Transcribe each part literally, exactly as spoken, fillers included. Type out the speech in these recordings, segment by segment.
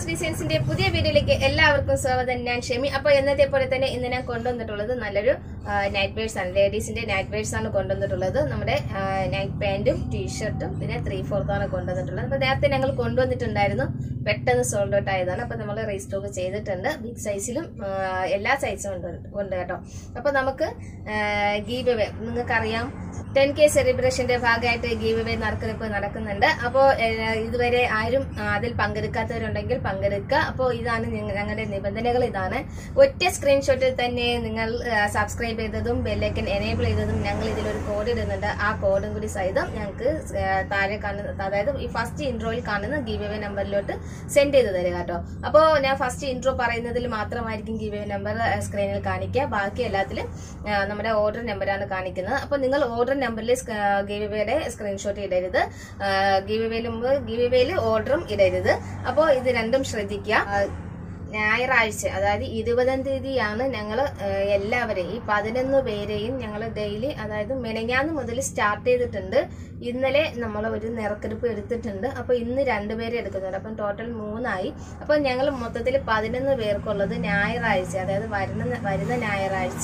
ഡിസൈൻസിന്റെ പുതിയ വീഡിയോയിലേക്ക് എല്ലാവർക്കും സ്വാഗതം. ഞാൻ ഷെമി. അപ്പോൾ എന്നത്തെ പോലെ തന്നെ ഇന്ന് ഞാൻ കൊണ്ടുവന്നിട്ടുള്ളത് നല്ലൊരു നൈറ്റ് വെയർസ് ആണ്. ലേഡീസിന്റെ നൈറ്റ് വെയർസ് ആണ് കൊണ്ടുവന്നിട്ടുള്ളത്. നമ്മുടെ നൈറ്റ് പാന്റും ടീഷർട്ടും പിന്നെ ത്രീ ഫോർത്ത് ആണ് കൊണ്ടുവന്നിട്ടുള്ളത്. അപ്പോൾ നേരത്തെ ഞങ്ങൾ കൊണ്ടുവന്നിട്ടുണ്ടായിരുന്നു, പെട്ടെന്ന് സോൾഡ് ഔട്ട് ആയതാണ്. അപ്പോൾ നമ്മൾ റീസ്റ്റോക്ക് ചെയ്തിട്ടുണ്ട്. ബിഗ് സൈസിലും എല്ലാ സൈസും ഉണ്ട് ഉണ്ട് കേട്ടോ. അപ്പോൾ നമുക്ക് ഗീവ് അവേ, നിങ്ങൾക്കറിയാം ടെൻ കെ സെലിബ്രേഷന്റെ ഭാഗമായിട്ട് ഗീവ് അവേ നറുക്കെടുപ്പ് നടക്കുന്നുണ്ട്. അപ്പോൾ ഇതുവരെ ആരും അതിൽ പങ്കെടുക്കാത്തവരുണ്ടെങ്കിൽ പങ്കെടുക്കുക. അപ്പോൾ ഇതാണ് ഞങ്ങളുടെ നിബന്ധനകൾ. ഇതാണ് ഒറ്റ സ്ക്രീൻഷോട്ടിൽ തന്നെ നിങ്ങൾ സബ്സ്ക്രൈബ് ചെയ്തതും ബെല്ലൈക്കൻ എനേബിൾ ചെയ്തതും ഞങ്ങൾ ഇതിലൊരു കോഡ് ഇടുന്നുണ്ട്. ആ കോഡും കൂടി സഹിതം ഞങ്ങൾക്ക് താഴെ കാണുന്ന, അതായത് ഈ ഫസ്റ്റ് ഇൻട്രോയിൽ കാണുന്ന ഗീവ് അവേ നമ്പറിലോട്ട് സെൻഡ് ചെയ്ത് തരിക കേട്ടോ. അപ്പോൾ ഞാൻ ഫസ്റ്റ് ഇൻട്രോ പറയുന്നതിൽ മാത്രമായിരിക്കും ഗീവ് അവേ നമ്പർ സ്ക്രീനിൽ കാണിക്കുക. ബാക്കി എല്ലാത്തിലും നമ്മുടെ ഓർഡർ നമ്പറാണ് കാണിക്കുന്നത്. അപ്പോൾ നിങ്ങൾ ഓർഡർ നമ്പറിൽ ഗീവ് അവേയുടെ സ്ക്രീൻഷോട്ട് ഇടരുത്. ഗീവ് അവേയിൽ മുമ്പ് ഗീവ് അവേയിൽ ഓർഡറും ഇടരുത്. അപ്പോൾ ഇത് രണ്ടും ശ്രദ്ധിക്കുക. ഞായറാഴ്ച, അതായത് ഇരുപതാം തീയതിയാണ് ഞങ്ങൾ എല്ലാവരെയും ഈ പതിനൊന്ന് പേരെയും ഞങ്ങൾ ഡെയിലി, അതായത് മെനങ്ങാന്ന് മുതൽ സ്റ്റാർട്ട് ചെയ്തിട്ടുണ്ട്. ഇന്നലെ നമ്മൾ ഒരു നിറക്കെടുപ്പ് എടുത്തിട്ടുണ്ട്. അപ്പോൾ ഇന്ന് രണ്ടുപേരെ എടുക്കുന്നുണ്ട്. അപ്പം ടോട്ടൽ മൂന്നായി. അപ്പോൾ ഞങ്ങൾ മൊത്തത്തിൽ പതിനൊന്ന് പേർക്കുള്ളത് ഞായറാഴ്ച, അതായത് വരുന്ന വരുന്ന ഞായറാഴ്ച,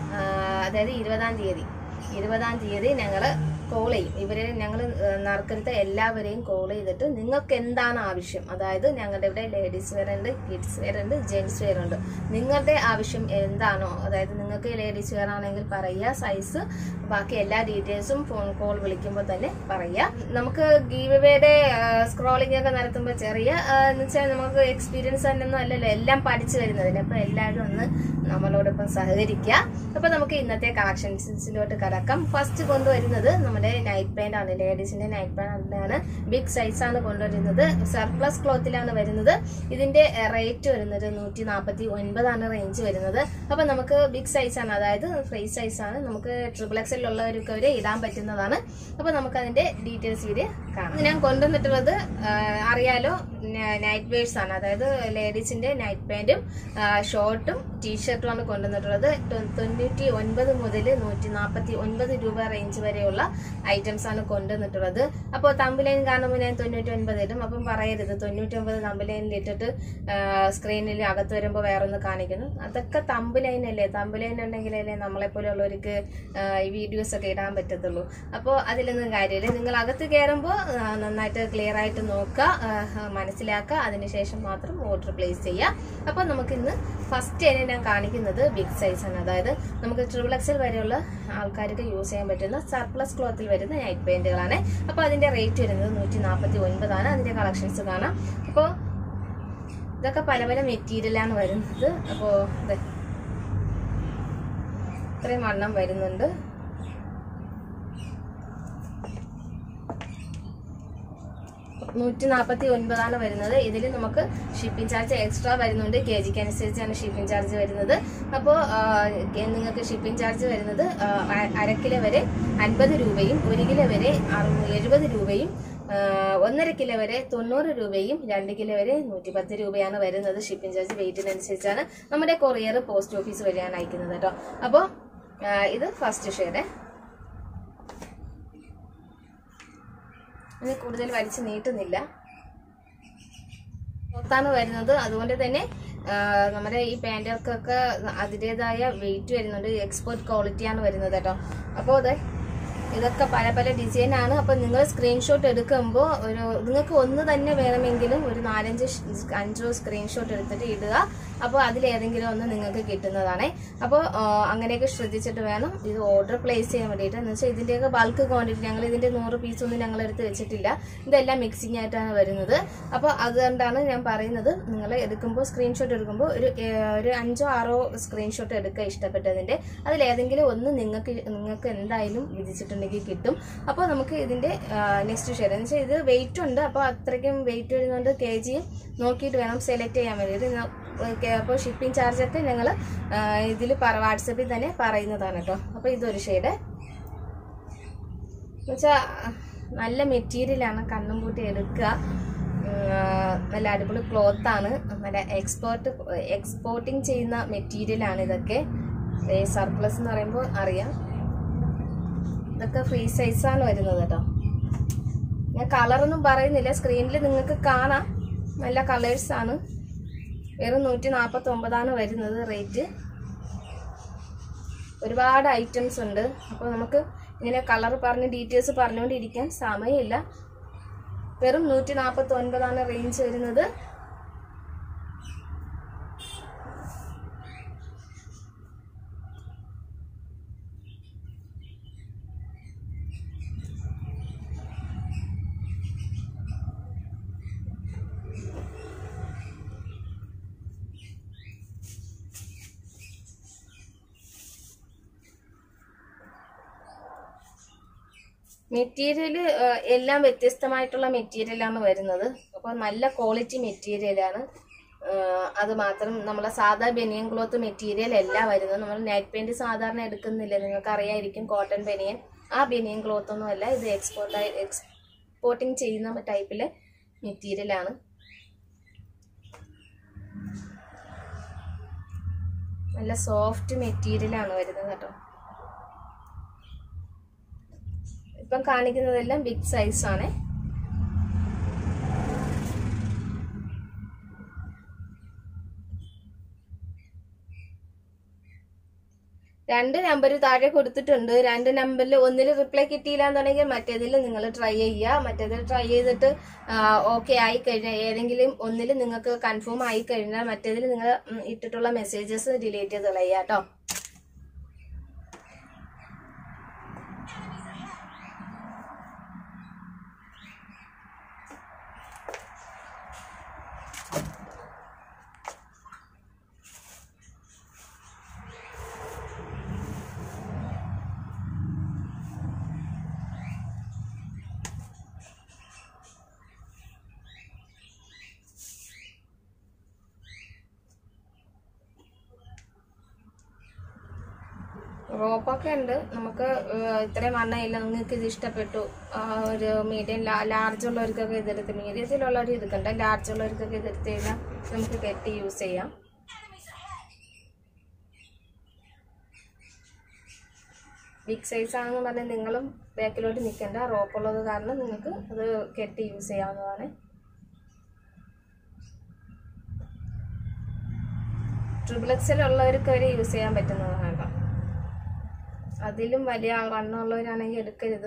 അതായത് ഇരുപതാം തീയതി ഇരുപതാം തീയതി ഞങ്ങൾ കോൾ ചെയ്യും. ഇവരെ ഞങ്ങൾ നറുക്കെടുത്ത എല്ലാവരെയും കോൾ ചെയ്തിട്ട് നിങ്ങൾക്ക് എന്താണ് ആവശ്യം, അതായത് ഞങ്ങളുടെ ഇവിടെ ലേഡീസ് വെയർ ഉണ്ട്, കിഡ്സ് വെയർ ഉണ്ട്, ജെന്റ്സ് വെയർ ഉണ്ട്. നിങ്ങളുടെ ആവശ്യം എന്താണോ, അതായത് നിങ്ങൾക്ക് ലേഡീസ് വെയർ ആണെങ്കിൽ പറയുക, സൈസ്, ബാക്കി എല്ലാ ഡീറ്റെയിൽസും ഫോൺ കോൾ വിളിക്കുമ്പോൾ തന്നെ പറയുക. നമുക്ക് ഗീവ് അവേയുടെ സ്ക്രോളിംഗ് ഒക്കെ നടത്തുമ്പോൾ ചെറിയ എന്ന് വെച്ചാൽ നമുക്ക് എക്സ്പീരിയൻസ് തന്നെയൊന്നും അല്ലല്ലോ, എല്ലാം പഠിച്ചു വരുന്നതിന്. അപ്പൊ എല്ലാവരും ഒന്ന് നമ്മളോടൊപ്പം സഹകരിക്കുക. അപ്പൊ നമുക്ക് ഇന്നത്തെ കളക്ഷൻസിലോട്ട് കടക്കാം. ഫസ്റ്റ് കൊണ്ടുവരുന്നത് നമ്മുടെ നൈറ്റ് പാന്റ് ആണ്. ലേഡീസിന്റെ നൈറ്റ് പാന്റ് ആണ്. ബിഗ് സൈസ് ആണ് കൊണ്ടുവരുന്നത്. സർപ്ലസ് ക്ലോത്തിലാണ് വരുന്നത്. ഇതിന്റെ റേറ്റ് വരുന്നത് നൂറ്റി നാൽപ്പത്തി ഒൻപതാണ് റേഞ്ച് വരുന്നത്. അപ്പൊ നമുക്ക് ബിഗ് സൈസ് ആണ്, അതായത് ഫ്രീ സൈസ് ആണ്. നമുക്ക് ട്രിപ്പിൾ എക്സൽ ഉള്ളവർക്ക് വരെ ഇടാൻ പറ്റുന്നതാണ്. അപ്പൊ നമുക്ക് അതിന്റെ ഡീറ്റെയിൽസ് ഇത് കാണാം. ഞാൻ കൊണ്ടുവന്നിട്ടുള്ളത് അറിയാലോ, നൈറ്റ് വെയർസ് ആണ്. അതായത് ലേഡീസിന്റെ നൈറ്റ് പാന്റും ഷോർട്ടും ടീഷർട്ടും ആണ് കൊണ്ടുവന്നിട്ടുള്ളത്. തൊണ്ണൂറ്റി ഒൻപത് മുതൽ നൂറ്റി നാൽപ്പത്തി ഒൻപത് രൂപ റേഞ്ച് വരെയുള്ള ഐറ്റംസ് ആണ് കൊണ്ടുവന്നിട്ടുള്ളത്. അപ്പോൾ തമ്പുലൈൻ കാണുമ്പോൾ ഞാൻ തൊണ്ണൂറ്റി ഒൻപത് ഇടും. അപ്പം പറയരുത് തൊണ്ണൂറ്റി ഒൻപത് തമ്പുലൈനിൽ ഇട്ടിട്ട് സ്ക്രീനിൽ അകത്ത് വരുമ്പോൾ വേറൊന്ന് കാണിക്കുന്നു. അതൊക്കെ തമ്പുലൈൻ അല്ലേ. തമ്പുലൈൻ ഉണ്ടെങ്കിലല്ലേ നമ്മളെപ്പോലെ ഉള്ളവർക്ക് ഈ വീഡിയോസ് ഒക്കെ ഇടാൻ പറ്റത്തുള്ളൂ. അപ്പോൾ അതിലൊന്നും കാര്യമില്ല. നിങ്ങൾ അകത്ത് കയറുമ്പോൾ നന്നായിട്ട് ക്ലിയർ ആയിട്ട് നോക്കുക, മനസ്സിലാക്കുക, അതിനുശേഷം മാത്രം ഓർഡർ പ്ലേസ് ചെയ്യുക. അപ്പോൾ നമുക്കിന്ന് ഫസ്റ്റ് തന്നെ ഞാൻ കാണിക്കുന്നത് ബിഗ് സൈസ് ആണ്. അതായത് നമുക്ക് ട്രിപ്പിൾ എക്സൽ വരെയുള്ള ആൾക്കാർക്ക് യൂസ് ചെയ്യാൻ പറ്റുന്ന സർപ്ലസ് ക്ലോത്തിൽ വരുന്ന നൈറ്റ് പാന്റുകളാണ്. അപ്പോൾ അതിന്റെ റേറ്റ് വരുന്നത് നൂറ്റി നാൽപ്പത്തി ഒൻപതാണ്. അതിന്റെ കളക്ഷൻസ് കാണാം. അപ്പോൾ ഇതൊക്കെ പല പല മെറ്റീരിയലാണ് വരുന്നത്. അപ്പോൾ ഇത് ഇത്രയും വണ്ണം വരുന്നുണ്ട്. നൂറ്റി നാൽപ്പത്തി ഒൻപതാണ് വരുന്നത്. ഇതിൽ നമുക്ക് ഷിപ്പിംഗ് ചാർജ് എക്സ്ട്രാ വരുന്നുണ്ട്. കെ ജിക്ക് അനുസരിച്ചാണ് ഷിപ്പിംഗ് ചാർജ് വരുന്നത്. അപ്പോൾ നിങ്ങൾക്ക് ഷിപ്പിംഗ് ചാർജ് വരുന്നത് അര കിലോ വരെ അൻപത് രൂപയും ഒരു കിലോ വരെ എഴുപത് രൂപയും ഒന്നര കിലോ വരെ തൊണ്ണൂറ് രൂപയും രണ്ട് കിലോ വരെ നൂറ്റി പത്ത് രൂപയാണ് വരുന്നത്. ഷിപ്പിംഗ് ചാർജ് വെയിറ്റിനനുസരിച്ചാണ്. നമ്മുടെ കൊറിയർ പോസ്റ്റ് ഓഫീസ് വഴിയാണ് അയക്കുന്നത് കേട്ടോ. അപ്പോൾ ഇത് ഫസ്റ്റ് ഷെയ്ഡ്. ഇനി കൂടുതൽ വലിച്ചു നീട്ടുന്നില്ല. പുറത്താണ് വരുന്നത്. അതുകൊണ്ട് തന്നെ നമ്മുടെ ഈ പാൻറ്റുകൾക്കൊക്കെ അതിൻ്റെതായ വെയിറ്റ് വരുന്നുണ്ട്. എക്സ്പോർട്ട് ക്വാളിറ്റിയാണ് വരുന്നത് കേട്ടോ. അപ്പോൾ അതെ ഇതൊക്കെ പല പല ഡിസൈനാണ്. അപ്പോൾ നിങ്ങൾ സ്ക്രീൻഷോട്ട് എടുക്കുമ്പോൾ ഒരു നിങ്ങൾക്ക് ഒന്ന് തന്നെ വേണമെങ്കിലും ഒരു നാലഞ്ച് അഞ്ചോ സ്ക്രീൻഷോട്ട് എടുത്തിട്ട് ഇടുക. അപ്പോൾ അതിലേതെങ്കിലും ഒന്ന് നിങ്ങൾക്ക് കിട്ടുന്നതാണ്. അപ്പോൾ അങ്ങനെയൊക്കെ ശ്രദ്ധിച്ചിട്ട് വേണം ഇത് ഓർഡർ പ്ലേസ് ചെയ്യാൻ വേണ്ടിയിട്ട്. എന്ന് വെച്ചാൽ ഇതിൻ്റെയൊക്കെ ബൾക്ക് ക്വാണ്ടിറ്റി, ഞങ്ങൾ ഇതിൻ്റെ നൂറ് പീസൊന്നും ഞങ്ങൾ എടുത്ത് വെച്ചിട്ടില്ല. ഇതെല്ലാം മിക്സിംഗ് ആയിട്ടാണ് വരുന്നത്. അപ്പോൾ അതുകൊണ്ടാണ് ഞാൻ പറയുന്നത്, നിങ്ങൾ എടുക്കുമ്പോൾ സ്ക്രീൻഷോട്ട് എടുക്കുമ്പോൾ ഒരു ഒരു അഞ്ചോ ആറോ സ്ക്രീൻഷോട്ട് എടുക്കുക ഇഷ്ടപ്പെട്ടതിൻ്റെ. അതിലേതെങ്കിലും ഒന്ന് നിങ്ങൾക്ക് നിങ്ങൾക്ക് എന്തായാലും വിധിച്ചിട്ടുണ്ടെങ്കിൽ കിട്ടും. അപ്പോൾ നമുക്ക് ഇതിന്റെ നെക്സ്റ്റ് ഷെയ്ഡ് എന്ന് വെച്ചാൽ ഇത് വെയിറ്റ് ഉണ്ട്. അപ്പോൾ അത്രയ്ക്കും വെയിറ്റ് വരുന്നുണ്ട്. കെ ജിയും നോക്കിയിട്ട് വേണം സെലക്ട് ചെയ്യാൻ വേണ്ടിയിട്ട്. അപ്പോൾ ഷിപ്പിംഗ് ചാർജൊക്കെ ഞങ്ങൾ ഇതിൽ വാട്സപ്പിൽ തന്നെ പറയുന്നതാണ് കേട്ടോ. അപ്പോൾ ഇതൊരു ഷെയ്ഡ് എന്നുവെച്ചാൽ നല്ല മെറ്റീരിയലാണ്. കണ്ണും പൂട്ടി എടുക്കുക. നല്ല അടിപൊളി ക്ലോത്താണ്. നല്ല എക്സ്പോർട്ട് എക്സ്പോർട്ടിങ് ചെയ്യുന്ന മെറ്റീരിയലാണ് ഇതൊക്കെ. സർപ്ലസ് എന്ന് പറയുമ്പോൾ അറിയാം. ഇതൊക്കെ ഫ്രീ സൈസാണ് വരുന്നത് കേട്ടോ. ഞാൻ കളറൊന്നും പറയുന്നില്ല, സ്ക്രീനിൽ നിങ്ങൾക്ക് കാണാം. നല്ല കളേഴ്സാണ്. വെറും നൂറ്റി നാൽപ്പത്തി ഒമ്പതാണ് വരുന്നത് റേറ്റ്. ഒരുപാട് ഐറ്റംസ് ഉണ്ട്. അപ്പോൾ നമുക്ക് ഇങ്ങനെ കളർ പറഞ്ഞ് ഡീറ്റെയിൽസ് പറഞ്ഞുകൊണ്ടിരിക്കാൻ സമയമില്ല. വെറും നൂറ്റി നാൽപ്പത്തി ഒൻപതാണ് റേഞ്ച് വരുന്നത്. മെറ്റീരിയൽ എല്ലാം വ്യത്യസ്തമായിട്ടുള്ള മെറ്റീരിയലാണ് വരുന്നത്. അപ്പോൾ നല്ല ക്വാളിറ്റി മെറ്റീരിയലാണ്. അത് മാത്രം നമ്മളെ സാധാ ബനിയൻ ക്ലോത്ത് മെറ്റീരിയൽ എല്ലാം വരുന്നത്. നമ്മൾ നൈറ്റ് പെയിന്റ് സാധാരണ എടുക്കുന്നില്ല, നിങ്ങൾക്ക് അറിയായിരിക്കും, കോട്ടൺ ബനിയൻ. ആ ബനിയൻ ക്ലോത്ത് ഒന്നും അല്ല, ഇത് എക്സ്പോർട്ടായി എക്സ്പോർട്ടിങ് ചെയ്യുന്ന ടൈപ്പിലെ മെറ്റീരിയലാണ്. നല്ല സോഫ്റ്റ് മെറ്റീരിയലാണ് വരുന്നത് കേട്ടോ. ഇപ്പം കാണിക്കുന്നതെല്ലാം ബിഗ് സൈസ് ആണ്. രണ്ട് നമ്പർ താഴെ കൊടുത്തിട്ടുണ്ട്. രണ്ട് നമ്പറിൽ ഒന്നിൽ റിപ്ലൈ കിട്ടിയില്ല എന്നുണ്ടെങ്കിൽ മറ്റേതിൽ നിങ്ങൾ ട്രൈ ചെയ്യുക. മറ്റേതിൽ ട്രൈ ചെയ്തിട്ട് ഓക്കെ ആയി കഴിഞ്ഞാൽ, ഏതെങ്കിലും ഒന്നിൽ നിങ്ങൾക്ക് കൺഫേം ആയി കഴിഞ്ഞാൽ മറ്റേതിൽ നിങ്ങൾ ഇട്ടിട്ടുള്ള മെസ്സേജസ് ഡിലീറ്റ് ചെയ്ത് കളയുക കേട്ടോ. റോപ്പൊക്കെ ഉണ്ട്. നമുക്ക് ഇത്രയും വണ്ണയില്ല, നിങ്ങൾക്ക് ഇത് ഇഷ്ടപ്പെട്ടു, ഒരു മീഡിയം ലാർജ് ഉള്ളവർക്കൊക്കെ ഇതെടുത്ത്, മീഡിയത്തിലുള്ളവർ ഇരിക്കണ്ട, ലാർജ് ഉള്ളവർക്കൊക്കെ ഇതെടുത്ത് കഴിഞ്ഞാൽ നമുക്ക് കെട്ടി യൂസ് ചെയ്യാം. ബിഗ് സൈസ് ആണെന്ന് പറഞ്ഞാൽ നിങ്ങളും ബാക്കിലോട്ട് നിൽക്കേണ്ട, റോപ്പുള്ളത് കാരണം നിങ്ങൾക്ക് അത് കെട്ടി യൂസ് ചെയ്യാവുന്നതാണ്. ട്രിപ്പിൾ എക്സിലുള്ളവർക്ക് വരെ യൂസ് ചെയ്യാൻ പറ്റുന്നതാണ് കേട്ടോ. അതിലും വലിയ വണ്ണമുള്ളവരാണെങ്കിൽ എടുക്കരുത്.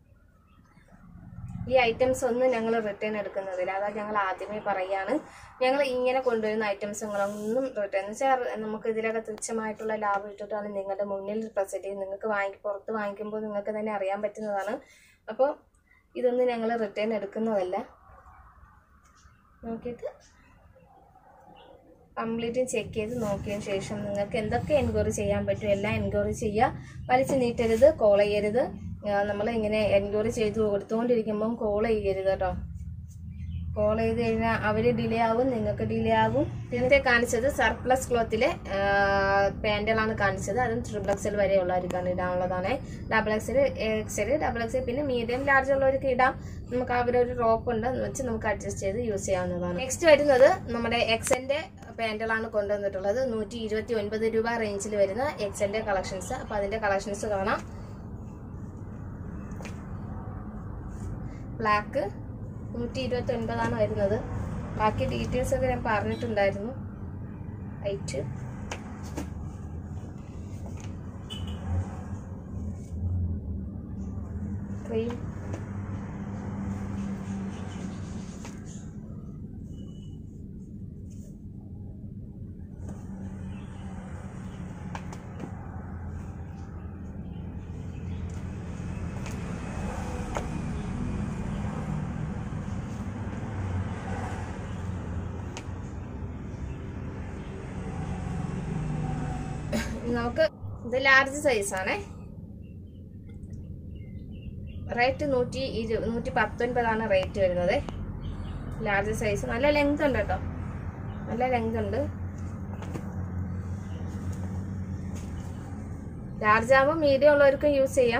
ഈ ഐറ്റംസ് ഒന്നും ഞങ്ങൾ റിട്ടേൺ എടുക്കുന്നതില്ല, അതാ ഞങ്ങൾ ആദ്യമേ പറയുകയാണ്. ഞങ്ങൾ ഇങ്ങനെ കൊണ്ടുവരുന്ന ഐറ്റംസുകളൊന്നും റിട്ടേൺ എന്ന് വെച്ചാൽ നമുക്ക് ഇതിലൊക്കെ തുച്ഛമായിട്ടുള്ള ലാഭം ഇട്ടിട്ടാണ് നിങ്ങളുടെ മുന്നിൽ പ്രസന്റ് ചെയ്ത് നിങ്ങൾക്ക് വാങ്ങി പുറത്ത് വാങ്ങിക്കുമ്പോൾ നിങ്ങൾക്ക് തന്നെ അറിയാൻ പറ്റുന്നതാണ്. അപ്പോൾ ഇതൊന്നും ഞങ്ങൾ റിട്ടേൺ എടുക്കുന്നതല്ല. നോക്കിയിട്ട് കംപ്ലീറ്റും ചെക്ക് ചെയ്ത് നോക്കിയതിന് ശേഷം നിങ്ങൾക്ക് എന്തൊക്കെ എൻക്വയറി ചെയ്യാൻ പറ്റും എല്ലാം എൻക്വയറി ചെയ്യുക. വലിച്ചു നീട്ടരുത്, കോൾ ചെയ്യരുത്. നമ്മൾ ഇങ്ങനെ എൻക്വയറി ചെയ്ത് കൊടുത്തുകൊണ്ടിരിക്കുമ്പം കോൾ ചെയ്യരുത് കേട്ടോ. കോൾ ചെയ്ത് കഴിഞ്ഞാൽ അവർ ഡിലേ ആവും, നിങ്ങൾക്ക് ഡിലേ ആകും. നേരത്തെ കാണിച്ചത് സർപ്ലസ് ക്ലോത്തിലെ പാൻറ്റുകളാണ് കാണിച്ചത്. അതും ട്രിപ്പിൾ എക്സൽ വരെ ഉള്ളവർക്കാണ് ഇടാനുള്ളതാണ്. Double XL, XL, double XL, പിന്നെ മീഡിയം ലാർജ് ഉള്ളവർക്ക് ഇടാം. നമുക്ക് അവരൊരു റോപ്പ് ഉണ്ട് എന്ന് വെച്ച് നമുക്ക് അഡ്ജസ്റ്റ് ചെയ്ത് യൂസ് ചെയ്യാവുന്നതാണ്. നെക്സ്റ്റ് വരുന്നത് നമ്മുടെ എക്സലിന്റെ പാൻറ്റുകളാണ് കൊണ്ടുവന്നിട്ടുള്ളത്. നൂറ്റി ഇരുപത്തി ഒൻപത് രൂപ റേഞ്ചിൽ വരുന്ന എക്സലിന്റെ കളക്ഷൻസ്. അപ്പൊ അതിന്റെ കളക്ഷൻസ് കാണാം. ബ്ലാക്ക് നൂറ്റി ഇരുപത്തി ഒൻപതാണ് വരുന്നത്. ബാക്കി ഡീറ്റെയിൽസ് ഒക്കെ ഞാൻ പറഞ്ഞിട്ടുണ്ടായിരുന്നു. വൈറ്റ്, ക്രീം, നമുക്ക് ഇത് ലാർജ് സൈസാണ്. റേറ്റ് നൂറ്റി ഇരു നൂറ്റി പത്തൊൻപതാണ് റേറ്റ് വരുന്നത്. ലാർജ് സൈസ് നല്ല ലെങ്ത് ഉണ്ട് കേട്ടോ, നല്ല ലെങ്ത് ഉണ്ട്. ലാർജ് ആകുമ്പോൾ മീഡിയം ഉള്ളവർക്കും യൂസ് ചെയ്യാം.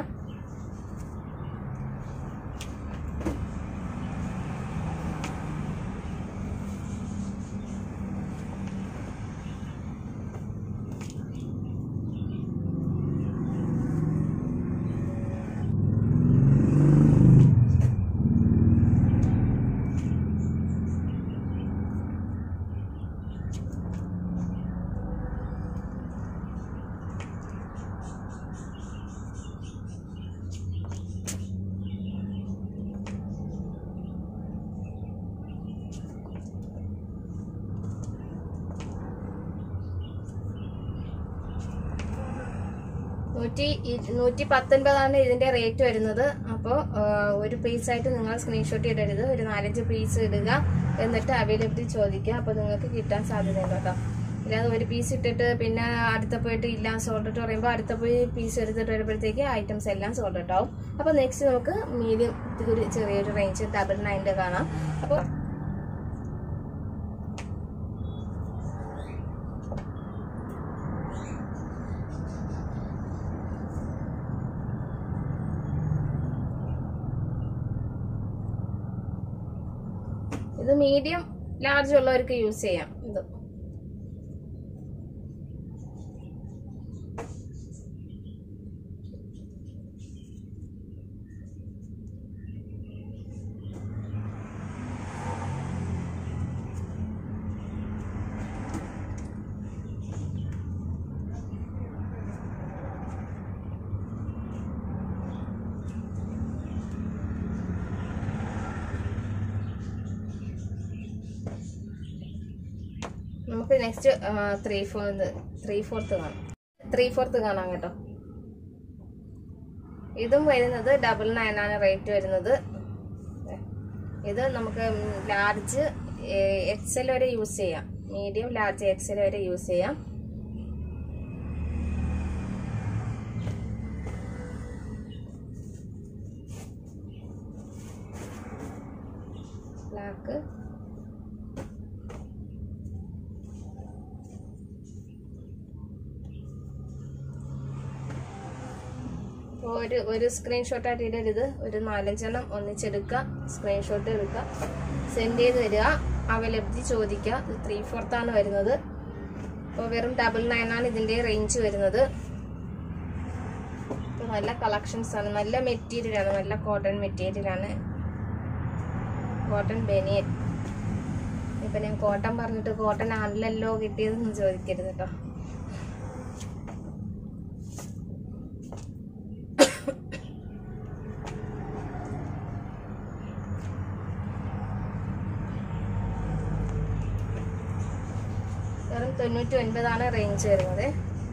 നൂറ്റി നൂറ്റി പത്തൊൻപതാണ് ഇതിന്റെ റേറ്റ് വരുന്നത്. അപ്പോൾ ഒരു പീസായിട്ട് നിങ്ങൾ സ്ക്രീൻഷോട്ട് ഇടരുത്, ഒരു നാലഞ്ച് പീസ് ഇടുക, എന്നിട്ട് അവൈലബിലിറ്റി ചോദിക്കുക. അപ്പോൾ നിങ്ങൾക്ക് കിട്ടാൻ സാധ്യതയുണ്ട് കേട്ടോ. ഇല്ലാതെ ഒരു പീസ് ഇട്ടിട്ട് പിന്നെ അടുത്ത പോയിട്ട് ഇല്ല സോൾഡ് ഔട്ട് പറയുമ്പോൾ അടുത്ത പോയി പീസ് എടുത്തിട്ട് വരുമ്പോഴത്തേക്ക് ഐറ്റംസ് എല്ലാം സോൾഡ് ഔട്ട് ആവും. അപ്പോൾ നെക്സ്റ്റ് നമുക്ക് മീഡിയം ഒരു ചെറിയൊരു റേഞ്ച് ഡബിൾ നയൻ്റെ കാണാം. അപ്പോൾ ഇത് മീഡിയം ലാർജ് ഉള്ളവർക്ക് യൂസ് ചെയ്യാം. ഇത് നമുക്ക് next three fourth three fourth കാണാം ത്രീ ഫോർത്ത് കാണാം കേട്ടോ. ഇതും വരുന്നത് ഡബിൾ നയൻ ആണ് റേറ്റ് വരുന്നത്. ഇത് നമുക്ക് ലാർജ് എക്സൽ വരെ യൂസ് ചെയ്യാം, മീഡിയം ലാർജ് എക്സൽ വരെ യൂസ് ചെയ്യാം. ബ്ലാക്ക് ഒരു ഒരു സ്ക്രീൻഷോട്ട് ആയിട്ട് ഇടരുത്, ഒരു നാലഞ്ചെണ്ണം ഒന്നിച്ചെടുക്കുക, സ്ക്രീൻഷോട്ട് എടുക്കുക, സെൻഡ് ചെയ്ത് തരിക, അവൈലബിലിറ്റി ചോദിക്കുക. ഇത് ത്രീ ഫോർത്ത് ആണ് വരുന്നത്. അപ്പോൾ വെറും ഡബിൾ നയൻ ആണ് ഇതിൻ്റെ റേഞ്ച് വരുന്നത്. നല്ല കളക്ഷൻസ് ആണ്, നല്ല മെറ്റീരിയലാണ്, നല്ല കോട്ടൺ മെറ്റീരിയലാണ്, കോട്ടൺ ബനിയൻ. ഇപ്പം ഞാൻ കോട്ടൺ പറഞ്ഞിട്ട് കോട്ടൺ ആണല്ലോ കിട്ടിയതെന്ന് ചോദിക്കരുത് കേട്ടോ. വെറും തൊണ്ണൂറ്റി ഒൻപതാണ് റേഞ്ച് വരുന്നത്.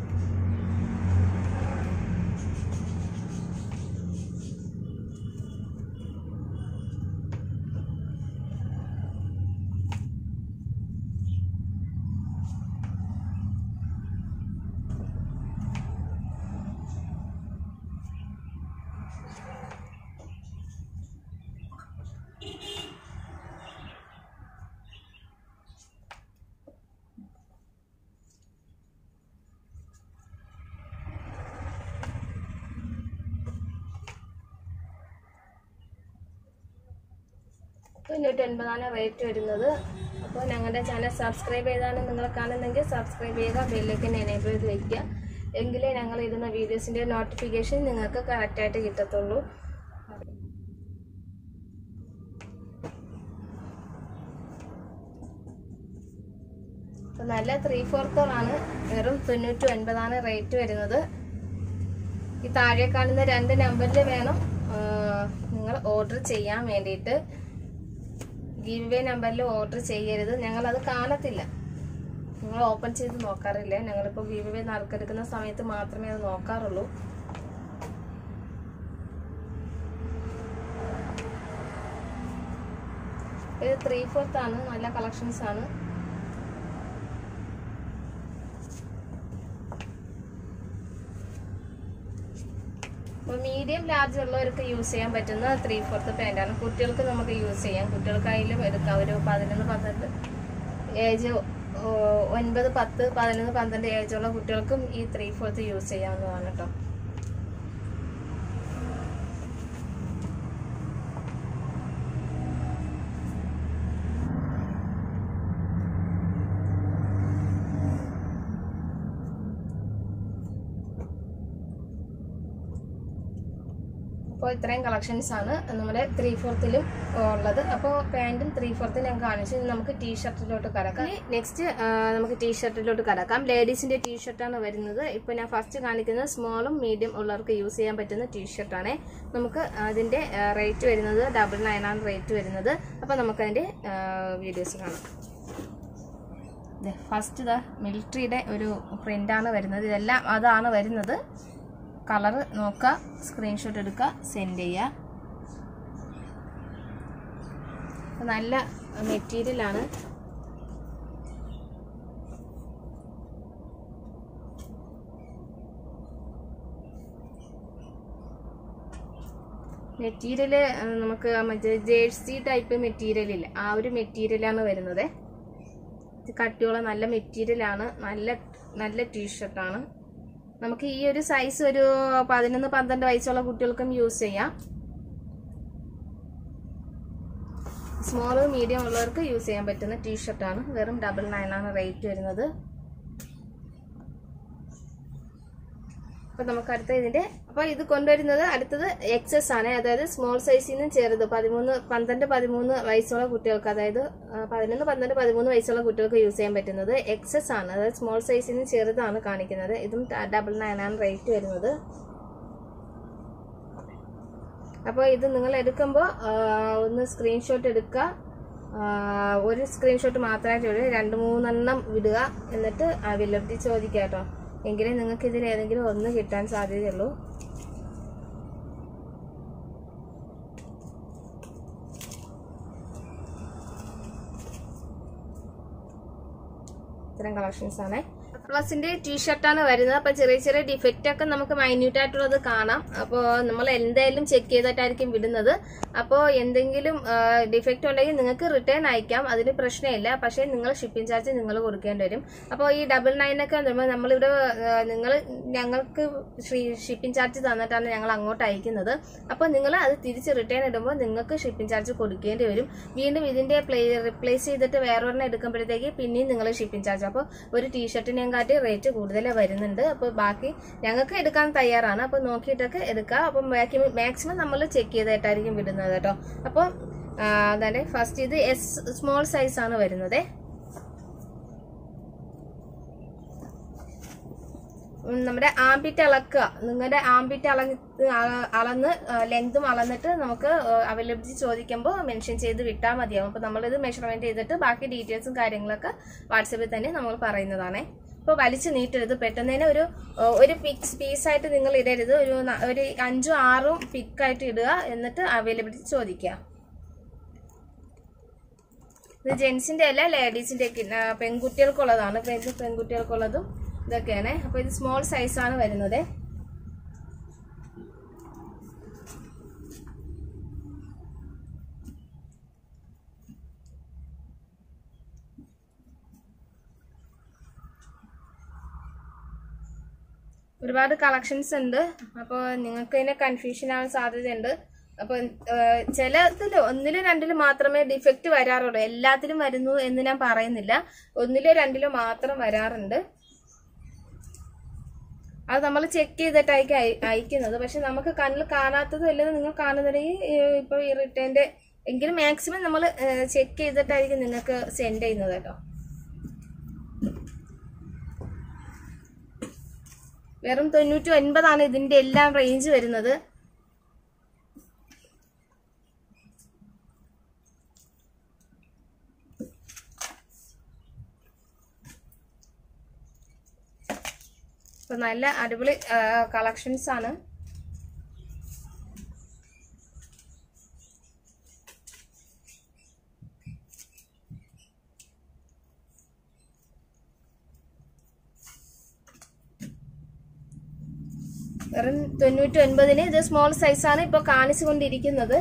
തൊണ്ണൂറ്റി ഒൻപതാണ് റേറ്റ് വരുന്നത്. അപ്പോൾ ഞങ്ങളുടെ ചാനൽ സബ്സ്ക്രൈബ് ചെയ്താണ് നിങ്ങൾ കാണുന്നെങ്കിൽ സബ്സ്ക്രൈബ് ചെയ്യുക, ബെല്ലേക്ക് എനേബിൾ ചെയ്ത് വയ്ക്കുക. എങ്കിലേ ഞങ്ങൾ ഇടുന്ന വീഡിയോസിൻ്റെ നോട്ടിഫിക്കേഷൻ നിങ്ങൾക്ക് കറക്റ്റായിട്ട് കിട്ടത്തുള്ളൂ. അപ്പോൾ നല്ല ത്രീ ഫോർത്തോളാണ്, വെറും തൊണ്ണൂറ്റി ഒൻപതാണ് റേറ്റ് വരുന്നത്. ഈ താഴെ കാണുന്ന രണ്ട് നമ്പറിൽ വേണം നിങ്ങൾ ഓർഡർ ചെയ്യാൻ വേണ്ടിയിട്ട്. ഗീവ് വേ നമ്പറിൽ ഓർഡർ ചെയ്യരുത്, ഞങ്ങളത് കാണത്തില്ല, നിങ്ങൾ ഓപ്പൺ ചെയ്ത് നോക്കാറില്ല. ഞങ്ങളിപ്പോൾ ഗീവ് വേ നറുക്കെടുക്കുന്ന സമയത്ത് മാത്രമേ അത് നോക്കാറുള്ളൂ. ഇത് ത്രീ ഫോർത്ത് ആണ്, നല്ല കളക്ഷൻസ് ആണ്. അപ്പോൾ മീഡിയം ലാർജ് ഉള്ളവർക്ക് യൂസ് ചെയ്യാൻ പറ്റുന്ന ത്രീ ഫോർത്ത് പാൻറ്റാണ്. കുട്ടികൾക്ക് നമുക്ക് യൂസ് ചെയ്യാം, കുട്ടികൾക്കായാലും എടുക്കാം. ഒരു പതിനൊന്ന് പന്ത്രണ്ട് ഏജ്, ഒൻപത് പത്ത് പതിനൊന്ന് പന്ത്രണ്ട് ഏജുള്ള കുട്ടികൾക്കും ഈ ത്രീ ഫോർത്ത് യൂസ് ചെയ്യാവുന്നതാണ് കേട്ടോ. അപ്പോൾ ഇത്രയും കളക്ഷൻസ് ആണ് നമ്മുടെ ത്രീ ഫോർത്തിലും ഉള്ളത്. അപ്പോൾ പാൻറ്റും ത്രീ ഫോർത്തും ഞാൻ കാണിച്ചു. നമുക്ക് ടീ ഷർട്ടിലോട്ട് കടക്കാം. നെക്സ്റ്റ് നമുക്ക് ടീ ഷർട്ടിലോട്ട് കടക്കാം. ലേഡീസിന്റെ ടീ ഷർട്ടാണ് വരുന്നത്. ഇപ്പോൾ ഞാൻ ഫസ്റ്റ് കാണിക്കുന്നത് സ്മോളും മീഡിയം ഉള്ളവർക്ക് യൂസ് ചെയ്യാൻ പറ്റുന്ന ടീ ഷർട്ടാണ്. നമുക്ക് അതിന്റെ റേറ്റ് വരുന്നത് ഡബിൾ നയൻ ആണ് റേറ്റ് വരുന്നത്. അപ്പോൾ നമുക്കതിന്റെ വീഡിയോസ് കാണാം. ഫസ്റ്റ് ഇതാ മിലിറ്ററിയുടെ ഒരു പ്രിന്റാണ് വരുന്നത്. ഇതെല്ലാം അതാണ് വരുന്നത്. കളർ നോക്കുക, സ്ക്രീൻഷോട്ട് എടുക്കുക, സെൻഡ് ചെയ്യുക. നല്ല മെറ്റീരിയലാണ്. മെറ്റീരിയൽ നമുക്ക് മറ്റേ ജേഴ്സി ടൈപ്പ് മെറ്റീരിയൽ ഇല്ല, ആ ഒരു മെറ്റീരിയലാണ് വരുന്നത്. കട്ടിയുള്ള നല്ല മെറ്റീരിയലാണ്. നല്ല നല്ല ടീഷർട്ടാണ്. നമുക്ക് ഈ ഒരു സൈസ് ഒരു പതിനൊന്ന് പന്ത്രണ്ട് വയസ്സുള്ള കുട്ടികൾക്കും യൂസ് ചെയ്യാം. സ്മോൾ മീഡിയം ഉള്ളവർക്ക് യൂസ് ചെയ്യാൻ പറ്റുന്ന ടീഷർട്ടാണ്. വെറും ഡബിൾ നയൻ ആണ് റേറ്റ് വരുന്നത്. അപ്പൊ നമുക്ക് അടുത്ത ഇതിന്റെ അപ്പൊ ഇത് കൊണ്ടുവരുന്നത് അടുത്തത് എക്സസ് ആണ്. അതായത് സ്മോൾ സൈസിൽ നിന്നും ചെറുത് പതിമൂന്ന് പന്ത്രണ്ട് പതിമൂന്ന് വയസ്സുള്ള കുട്ടികൾക്ക്, അതായത് പതിനൊന്ന് പന്ത്രണ്ട് പതിമൂന്ന് വയസ്സുള്ള കുട്ടികൾക്ക് യൂസ് ചെയ്യാൻ പറ്റുന്നത് എക്സസ് ആണ്. അതായത് സ്മോൾ സൈസിൽ നിന്ന് ചെറുതാണ് കാണിക്കുന്നത്. ഇതും ഡബിൾ നയൻ ആണ് റേറ്റ് വരുന്നത്. അപ്പോൾ ഇത് നിങ്ങൾ എടുക്കുമ്പോൾ ഒന്ന് സ്ക്രീൻഷോട്ട് എടുക്കുക. ഒരു സ്ക്രീൻഷോട്ട് മാത്രമായിട്ട് വിടുക, രണ്ട് മൂന്നെണ്ണം വിടുക. എന്നിട്ട് അവൈലബിലിറ്റി ചോദിക്കുക കേട്ടോ. എങ്കിലേ നിങ്ങൾക്ക് ഇതിൽ ഏതെങ്കിലും ഒന്ന് കിട്ടാൻ സാധ്യതയുള്ളൂ. ഇത്തരം കളക്ഷൻസ് ആണ്. പ്ലസിന്റെ ടീഷർട്ടാണ് വരുന്നത്. അപ്പൊ ചെറിയ ചെറിയ ഡിഫക്റ്റ് ഒക്കെ നമുക്ക് മൈന്യൂട്ട് ആയിട്ടുള്ളത് കാണാം. അപ്പോൾ നമ്മൾ എന്തായാലും ചെക്ക് ചെയ്തിട്ടായിരിക്കും വിടുന്നത്. അപ്പോൾ എന്തെങ്കിലും ഡിഫക്റ്റ് ഉണ്ടെങ്കിൽ നിങ്ങൾക്ക് റിട്ടേൺ അയക്കാം, അതിന് പ്രശ്നമില്ല. പക്ഷേ നിങ്ങൾ ഷിപ്പിംഗ് ചാർജ് നിങ്ങൾ കൊടുക്കേണ്ടി വരും. അപ്പോൾ ഈ ഡബിൾ നയനൊക്കെ വരുമ്പോൾ നമ്മളിവിടെ നിങ്ങൾ ഞങ്ങൾക്ക് ഷിപ്പിംഗ് ചാർജ് തന്നിട്ടാണ് ഞങ്ങൾ അങ്ങോട്ട് അയക്കുന്നത്. അപ്പോൾ നിങ്ങൾ അത് തിരിച്ച് റിട്ടേൺ ഇടുമ്പോൾ നിങ്ങൾക്ക് ഷിപ്പിംഗ് ചാർജ് കൊടുക്കേണ്ടി വരും. വീണ്ടും ഇതിന്റെ റിപ്ലേസ് ചെയ്തിട്ട് വേറൊരെണ്ണം എടുക്കുമ്പോഴത്തേക്ക് പിന്നെയും നിങ്ങൾ ഷിപ്പിംഗ് ചാർജ്. അപ്പോൾ ഒരു ടീഷർട്ടിനെ കാട്ടി റേറ്റ് കൂടുതൽ വരുന്നുണ്ട്. അപ്പോൾ ബാക്കി ഞങ്ങൾക്ക് എടുക്കാൻ തയ്യാറാണ്. അപ്പോൾ നോക്കിയിട്ടൊക്കെ എടുക്കുക. അപ്പം മാക്സിമം നമ്മൾ ചെക്ക് ചെയ്തിട്ടായിരിക്കും വിടുന്നത് കേട്ടോ. അപ്പോൾ അതായത് ഫസ്റ്റ് ഇത് എസ് സ്മോൾ സൈസ് ആണ് വരുന്നത്. നമ്മുടെ ആംബിറ്റ് അളക്കുക. നിങ്ങളുടെ ആംബിറ്റ് അള അളന്ന് ലെങ്തും അളന്നിട്ട് നമുക്ക് അവൈലബിലിറ്റി ചോദിക്കുമ്പോൾ മെൻഷൻ ചെയ്ത് വിട്ടാൽ മതിയാവും. അപ്പോൾ നമ്മളിത് മെഷർമെന്റ് ചെയ്തിട്ട് ബാക്കി ഡീറ്റെയിൽസും കാര്യങ്ങളൊക്കെ വാട്സപ്പിൽ തന്നെ നമ്മൾ പറയുന്നതാണ്. ഇപ്പോൾ വലിച്ചു നീട്ടരുത്. പെട്ടെന്ന് തന്നെ ഒരു ഒരു പിക്സ് പീസായിട്ട് നിങ്ങൾ ഇടരുത്. ഒരു ഒരു അഞ്ചും ആറും പിക്കായിട്ട് ഇടുക. എന്നിട്ട് അവൈലബിലിറ്റി ചോദിക്കുക. ഇത് ജെൻസിന്റെ അല്ല, ലേഡീസിന്റെ പെൺകുട്ടികൾക്കുള്ളതാണ്. പെൺകുട്ടികൾക്കുള്ളതും ഇതൊക്കെയാണ്. അപ്പൊ ഇത് സ്മോൾ സൈസ് ആണ് വരുന്നത്. ഒരുപാട് കളക്ഷൻസ് ഉണ്ട്. അപ്പോൾ നിങ്ങൾക്ക് ഇതിനെ കൺഫ്യൂഷൻ ആവാൻ സാധ്യതയുണ്ട്. അപ്പൊ ചിലതിൽ ഒന്നിലും രണ്ടിലും മാത്രമേ ഡിഫക്റ്റ് വരാറുള്ളൂ. എല്ലാത്തിലും വരുന്നു എന്ന് ഞാൻ പറയുന്നില്ല. ഒന്നിലോ രണ്ടിലോ മാത്രം വരാറുണ്ട്. അത് നമ്മൾ ചെക്ക് ചെയ്തിട്ടായിരിക്കും അയക്കുന്നത്. പക്ഷെ നമുക്ക് കണ്ണിൽ കാണാത്തതും അല്ലാതെ നിങ്ങൾ കാണുന്നുണ്ടെങ്കിൽ ഇപ്പൊ ഈ റിട്ടേണിന്റെ എങ്കിലും മാക്സിമം നമ്മൾ ചെക്ക് ചെയ്തിട്ടായിരിക്കും നിങ്ങൾക്ക് സെൻഡ് ചെയ്യുന്നത് കേട്ടോ. വെറും തൊണ്ണൂറ്റി ഒൻപതാണ് ഇതിന്റെ എല്ലാം റേഞ്ച് വരുന്നത്. അപ്പൊ നല്ല അടിപൊളി കളക്ഷൻസ് ആണ്. വെറും തൊണ്ണൂറ്റി ഒൻപതിന് ഇത് സ്മോൾ സൈസാണ് ഇപ്പൊ കാണിച്ചുകൊണ്ടിരിക്കുന്നത്.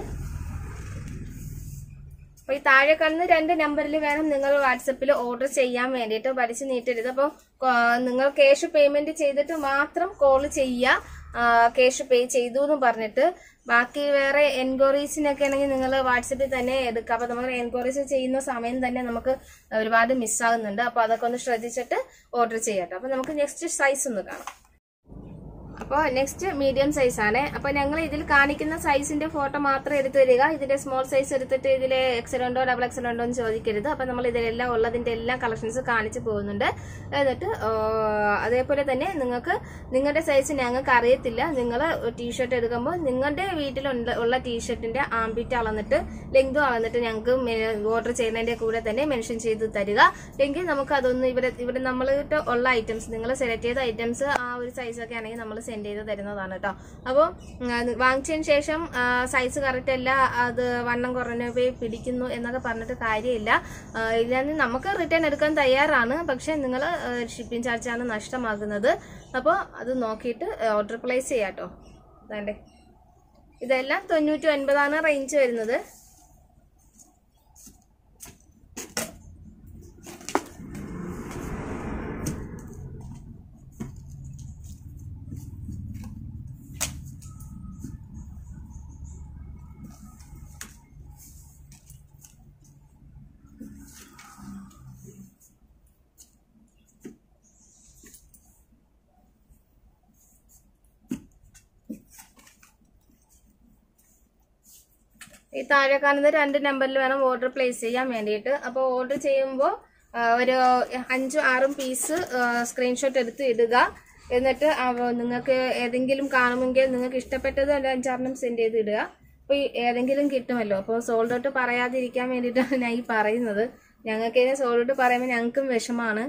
അപ്പൊ ഈ താഴെ കാണുന്ന രണ്ട് നമ്പറിൽ വേണം നിങ്ങൾ വാട്സപ്പിൽ ഓർഡർ ചെയ്യാൻ വേണ്ടിയിട്ട്. വലിച്ചു നീട്ടരുത്. അപ്പോൾ നിങ്ങൾ ക്യാഷ് പേയ്മെന്റ് ചെയ്തിട്ട് മാത്രം കോൾ ചെയ്യുക. ക്യാഷ് പേ ചെയ്തു എന്ന് പറഞ്ഞിട്ട്. ബാക്കി വേറെ എൻക്വയറീസിനൊക്കെ ആണെങ്കിൽ നിങ്ങൾ വാട്സപ്പിൽ തന്നെ എടുക്കുക. അപ്പൊ നമ്മൾ എൻക്വയറീസ് ചെയ്യുന്ന സമയം തന്നെ നമുക്ക് ഒരുപാട് മിസ്സാകുന്നുണ്ട്. അപ്പൊ അതൊക്കെ ഒന്ന് ശ്രദ്ധിച്ചിട്ട് ഓർഡർ ചെയ്യാട്ടോ. അപ്പൊ നമുക്ക് നെക്സ്റ്റ് സൈസ് ഒന്ന് കാണാം. അപ്പോൾ നെക്സ്റ്റ് മീഡിയം സൈസ് ആണ്. അപ്പൊ ഞങ്ങൾ ഇതിൽ കാണിക്കുന്ന സൈസിന്റെ ഫോട്ടോ മാത്രം എടുത്തു തരിക. ഇതിന്റെ സ്മോൾ സൈസ് എടുത്തിട്ട് ഇതിലെ എക്സൽ ഉണ്ടോ ഡബിൾ എക്സൽ ഉണ്ടോ എന്ന് ചോദിക്കരുത്. അപ്പൊ നമ്മൾ ഇതിലെല്ലാം ഉള്ളതിന്റെ എല്ലാ കളക്ഷൻസ് കാണിച്ചു പോകുന്നുണ്ട്. എന്നിട്ട് അതേപോലെ തന്നെ നിങ്ങൾക്ക് നിങ്ങളുടെ സൈസ് ഞങ്ങൾക്ക് അറിയത്തില്ല. നിങ്ങൾ ടീഷർട്ട് എടുക്കുമ്പോൾ നിങ്ങളുടെ വീട്ടിൽ ഉള്ള ടീഷർട്ടിന്റെ ആംബിറ്റ് അളന്നിട്ട് ലെങ്തും അളന്നിട്ട് ഞങ്ങൾക്ക് ഓർഡർ ചെയ്യുന്നതിന്റെ കൂടെ തന്നെ മെൻഷൻ ചെയ്ത് തരിക. എങ്കിൽ നമുക്ക് അതൊന്ന് ഇവിടെ ഇവിടെ നമ്മളിട്ട് ഉള്ള ഐറ്റംസ് നിങ്ങൾ സെലക്ട് ചെയ്ത ഐറ്റംസ് ആ ഒരു സൈസൊക്കെ ആണെങ്കിൽ നമ്മൾ സെൻഡ് സെൻഡ് ചെയ്ത് തരുന്നതാണ് കേട്ടോ. അപ്പോൾ വാങ്ങിച്ചതിന് ശേഷം സൈസ് കറക്റ്റ് അല്ല, അത് വണ്ണം കുറഞ്ഞ പോയി പിടിക്കുന്നു എന്നൊക്കെ പറഞ്ഞിട്ട് കാര്യമില്ല. ഇല്ലാന്ന് നമുക്ക് റിട്ടേൺ എടുക്കാൻ തയ്യാറാണ്, പക്ഷെ നിങ്ങൾ ഷിപ്പിംഗ് ചാർജാണ് നഷ്ടമാകുന്നത്. അപ്പോൾ അത് നോക്കിയിട്ട് ഓർഡർ പ്ലേസ് ചെയ്യാം കേട്ടോ. അതാണ്ടേ ഇതെല്ലാം തൊണ്ണൂറ്റി ഒൻപതാണ് റേഞ്ച് വരുന്നത്. ഈ താഴെ കാണുന്ന രണ്ട് നമ്പറിൽ വേണം ഓർഡർ പ്ലേസ് ചെയ്യാൻ വേണ്ടിയിട്ട്. അപ്പോൾ ഓർഡർ ചെയ്യുമ്പോൾ ഒരു അഞ്ചും ആറും പീസ് സ്ക്രീൻഷോട്ട് എടുത്ത് ഇടുക. എന്നിട്ട് നിങ്ങൾക്ക് ഏതെങ്കിലും കാണുമെങ്കിൽ നിങ്ങൾക്ക് ഇഷ്ടപ്പെട്ടത് ഒരു അഞ്ചാറെണ്ണം സെൻഡ് ചെയ്ത് ഇടുക. അപ്പോൾ ഏതെങ്കിലും കിട്ടുമല്ലോ. അപ്പോൾ സോൾഡ് ഔട്ട് പറയാതിരിക്കാൻ വേണ്ടിയിട്ടാണ് ഞാൻ ഈ പറയുന്നത്. ഞങ്ങൾക്ക് ഇതിനെ സോൾഡ് ഔട്ട് പറയുമ്പോൾ ഞങ്ങൾക്കും വിഷമാണ്.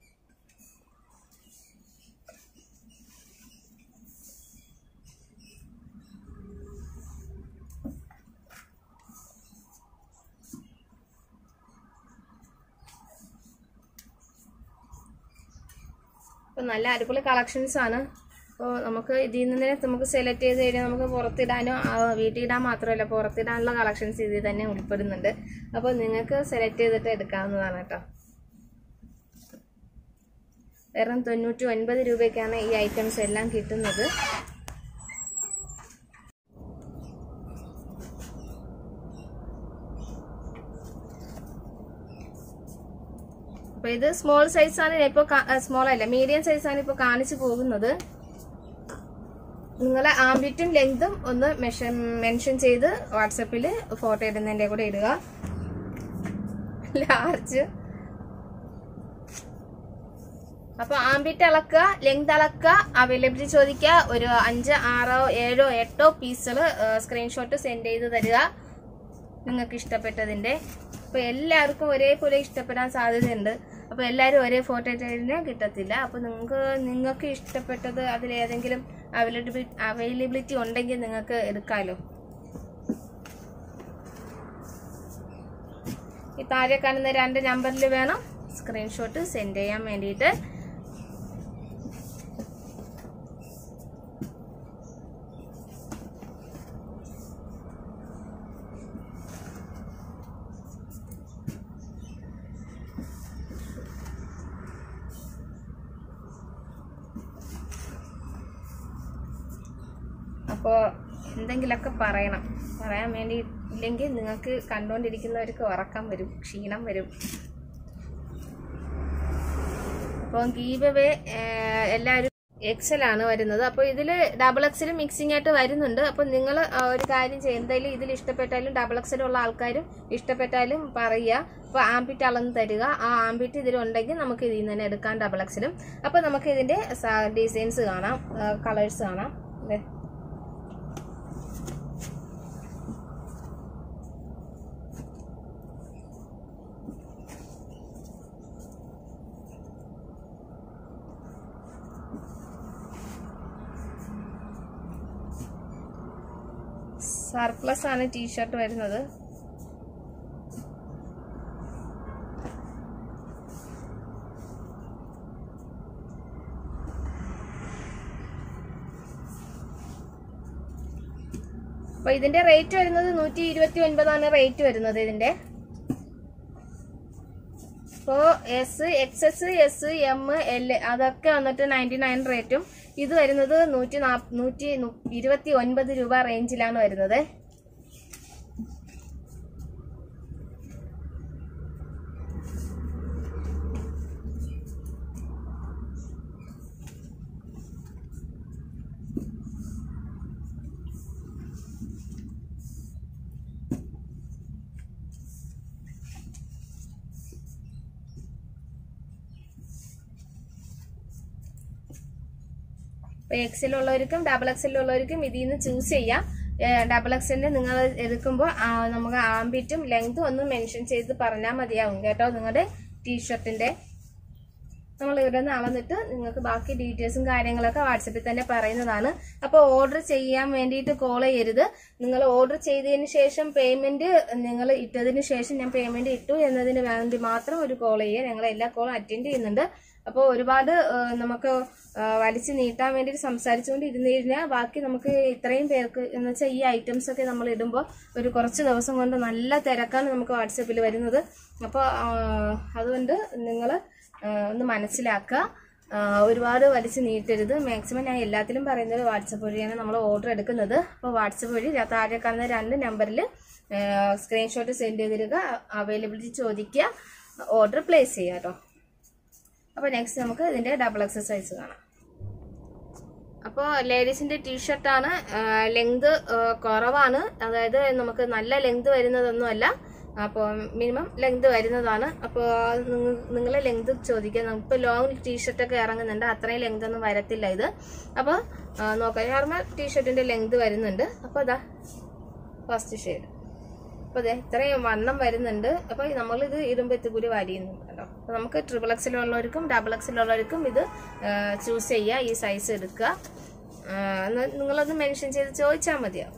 നല്ല അടിപൊളി കളക്ഷൻസ് ആണ്. അപ്പോൾ നമുക്ക് ഇതിൽ നിന്ന് നമുക്ക് സെലക്ട് ചെയ്ത് കഴിഞ്ഞാൽ നമുക്ക് പുറത്തിടാനോ വീട്ടിൽ ഇടാൻ മാത്രമല്ല പുറത്തിടാനുള്ള കളക്ഷൻസ് ഇതിൽ തന്നെ ഉൾപ്പെടുന്നുണ്ട്. അപ്പോൾ നിങ്ങൾക്ക് സെലക്ട് ചെയ്തിട്ട് എടുക്കാവുന്നതാണ് കേട്ടോ. വെറും തൊണ്ണൂറ്റി ഒൻപത് രൂപയ്ക്കാണ് ഈ ഐറ്റംസ് എല്ലാം കിട്ടുന്നത്. അപ്പോൾ ഇത് സ്മോൾ സൈസാണ് ഇപ്പോൾ, സ്മോൾ അല്ല മീഡിയം സൈസാണ് ഇപ്പോൾ കാണിച്ചു പോകുന്നത്. നിങ്ങൾ ആംബിറ്റും ലെങ്തും ഒന്ന് മെൻഷൻ ചെയ്ത് വാട്സപ്പിൽ ഫോട്ടോ ഇടുന്നതിൻ്റെ കൂടെ ഇടുക. ലാർജ്. അപ്പോൾ ആംബിറ്റ് അളക്കുക, ലെങ്ത് അളക്കുക, അവൈലബിലിറ്റി ചോദിക്കുക. ഒരു അഞ്ച് ആറോ ഏഴോ എട്ടോ പീസുകൾ സ്ക്രീൻഷോട്ട് സെൻഡ് ചെയ്ത് തരിക നിങ്ങൾക്ക് ഇഷ്ടപ്പെട്ടതിൻ്റെ. അപ്പോൾ എല്ലാവർക്കും ഒരേപോലെ ഇഷ്ടപ്പെടാൻ സാധ്യതയുണ്ട്. അപ്പോൾ എല്ലാവരും ഒരേ ഫോട്ടോ ഇട്ടതിന് കിട്ടത്തില്ല. അപ്പോൾ നിങ്ങൾക്ക് നിങ്ങൾക്ക് ഇഷ്ടപ്പെട്ടത് അതിലേതെങ്കിലും അവൈലബിലിറ്റി അവൈലബിലിറ്റി ഉണ്ടെങ്കിൽ നിങ്ങൾക്ക് എടുക്കാമല്ലോ. ഈ താഴെ കാണുന്ന രണ്ട് നമ്പറിൽ വേണം സ്ക്രീൻഷോട്ട് സെൻഡ് ചെയ്യാൻ വേണ്ടിയിട്ട്. അപ്പോൾ എന്തെങ്കിലുമൊക്കെ പറയണം. പറയാൻ വേണ്ടി ഇല്ലെങ്കിൽ നിങ്ങൾക്ക് കണ്ടുകൊണ്ടിരിക്കുന്നവർക്ക് ഉറക്കം വരും, ക്ഷീണം വരും. അപ്പോൾ ഗീവ് അവേ എല്ലാവരും എക്സൽ ആണ് വരുന്നത്. അപ്പോൾ ഇതിൽ ഡബിൾ എക്സൽ മിക്സിംഗ് ആയിട്ട് വരുന്നുണ്ട്. അപ്പോൾ നിങ്ങൾ ഒരു കാര്യം ചെയ്യുക, എന്തായാലും ഇതിൽ ഇഷ്ടപ്പെട്ടാലും ഡബിൾ എക്സലുള്ള ആൾക്കാരും ഇഷ്ടപ്പെട്ടാലും പറയുക. അപ്പോൾ ആംബിറ്റ് അളന്ന് തരിക. ആ ആംബിറ്റ് ഇതിലുണ്ടെങ്കിൽ നമുക്ക് ഇതിൽ നിന്ന് തന്നെ എടുക്കാം ഡബിൾ എക്സലും. അപ്പോൾ നമുക്ക് ഇതിൻ്റെ ഡിസൈൻസ് കാണാം, കളേഴ്സ് കാണാം. അല്ലേ സർപ്ലസ് ആണ് ടീഷർട്ട് വരുന്നത്. അപ്പൊ ഇതിന്റെ റേറ്റ് വരുന്നത് നൂറ്റി ഇരുപത്തി ഒൻപതാണ് റേറ്റ് വരുന്നത് ഇതിന്റെ. അപ്പോൾ S X S S M L അതൊക്കെ വന്നിട്ട് നയൻറ്റി നയൻ റേറ്റും. ഇത് വരുന്നത് നൂറ്റി നാ നൂറ്റി ഇരുപത്തി ഒൻപത് രൂപ റേഞ്ചിലാണ് വരുന്നത്. അപ്പോൾ എക്സിലുള്ളവർക്കും ഡബിൾ എക്സിലുള്ളവർക്കും ഇതിൽ നിന്ന് ചൂസ് ചെയ്യാം. ഡബിൾ എക്സിൻ്റെ നിങ്ങൾ എടുക്കുമ്പോൾ നമുക്ക് ആംബിറ്റും ലെങ്തും ഒന്ന് മെൻഷൻ ചെയ്ത് പറഞ്ഞാൽ മതിയാവും കേട്ടോ നിങ്ങളുടെ ടീഷർട്ടിൻ്റെ. നമ്മൾ ഇവിടെ നിന്ന് അളന്നിട്ട് നിങ്ങൾക്ക് ബാക്കി ഡീറ്റെയിൽസും കാര്യങ്ങളൊക്കെ വാട്സപ്പിൽ തന്നെ പറയുന്നതാണ്. അപ്പോൾ ഓർഡർ ചെയ്യാൻ വേണ്ടിയിട്ട് കോൾ ചെയ്യരുത്. നിങ്ങൾ ഓർഡർ ചെയ്തതിന് ശേഷം പേയ്മെന്റ് നിങ്ങൾ ഇട്ടതിന് ശേഷം ഞാൻ പേയ്മെന്റ് ഇട്ടു എന്നതിന് വേണ്ടി മാത്രം ഒരു കോൾ ചെയ്യുക. ഞങ്ങൾ എല്ലാ കോളും അറ്റൻഡ് ചെയ്യുന്നുണ്ട്. അപ്പോൾ ഒരുപാട് നമുക്ക് വലിച്ചു നീട്ടാൻ വേണ്ടിയിട്ട് സംസാരിച്ചുകൊണ്ട് ഇരുന്ന് കഴിഞ്ഞാൽ ബാക്കി നമുക്ക് ഇത്രയും പേർക്ക് എന്ന് വെച്ചാൽ ഈ ഐറ്റംസ് ഒക്കെ നമ്മൾ ഇടുമ്പോൾ ഒരു കുറച്ച് ദിവസം കൊണ്ട് നല്ല തിരക്കാണ് നമുക്ക് വാട്സപ്പിൽ വരുന്നത്. അപ്പോൾ അതുകൊണ്ട് നിങ്ങൾ ഒന്ന് മനസ്സിലാക്കുക, ഒരുപാട് വലിച്ചു നീട്ടരുത്. മാക്സിമം ഞാൻ എല്ലാത്തിലും പറയുന്നത് വാട്സപ്പ് വഴിയാണ് നമ്മൾ ഓർഡർ എടുക്കുന്നത്. അപ്പോൾ വാട്സപ്പ് വഴി താഴെ കാണുന്ന രണ്ട് നമ്പറിൽ സ്ക്രീൻഷോട്ട് സെൻഡ് ചെയ്തിരിക, അവൈലബിലിറ്റി ചോദിക്കുക, ഓർഡർ പ്ലേസ് ചെയ്യുക കേട്ടോ. അപ്പോൾ നെക്സ്റ്റ് നമുക്ക് ഇതിൻ്റെ ഡബിൾ എക്സസൈസ് കാണാം. അപ്പോൾ ലേഡീസിൻ്റെ ടീഷർട്ടാണ്. ലെങ്ത് കുറവാണ്, അതായത് നമുക്ക് നല്ല ലെങ്ത് വരുന്നതൊന്നുമല്ല, അപ്പോൾ മിനിമം ലെങ്ത് വരുന്നതാണ്. അപ്പോൾ നിങ്ങൾ ലെങ്ത് ചോദിക്കുക. നമുക്കിപ്പോൾ ലോങ് ടീഷർട്ടൊക്കെ ഇറങ്ങുന്നുണ്ട്, അത്രയും ലെങ്ത് ഒന്നും വരത്തില്ല ഇത്. അപ്പോൾ നോക്കാം, നോർമൽ ടീഷർട്ടിൻ്റെ ലെങ്ത് വരുന്നുണ്ട്. അപ്പോൾ അതാ ഫസ്റ്റ് ഷെയ്ഡ്. അപ്പോൾ അതെ ഇത്രയും വണ്ണം വരുന്നുണ്ട്. അപ്പോൾ നമ്മളിത് ഇടുമ്പോൾ ഇത്തിരി വലിയുന്നുണ്ട് കേട്ടോ. അപ്പോൾ നമുക്ക് ട്രിപ്പിൾ എക്സിലുള്ളവർക്കും ഡബിൾ എക്സിലുള്ളവർക്കും ഇത് ചൂസ് ചെയ്യുക, ഈ സൈസ് എടുക്കുക. നിങ്ങളൊന്ന് മെൻഷൻ ചെയ്ത് ചോദിച്ചാൽ മതിയാവും.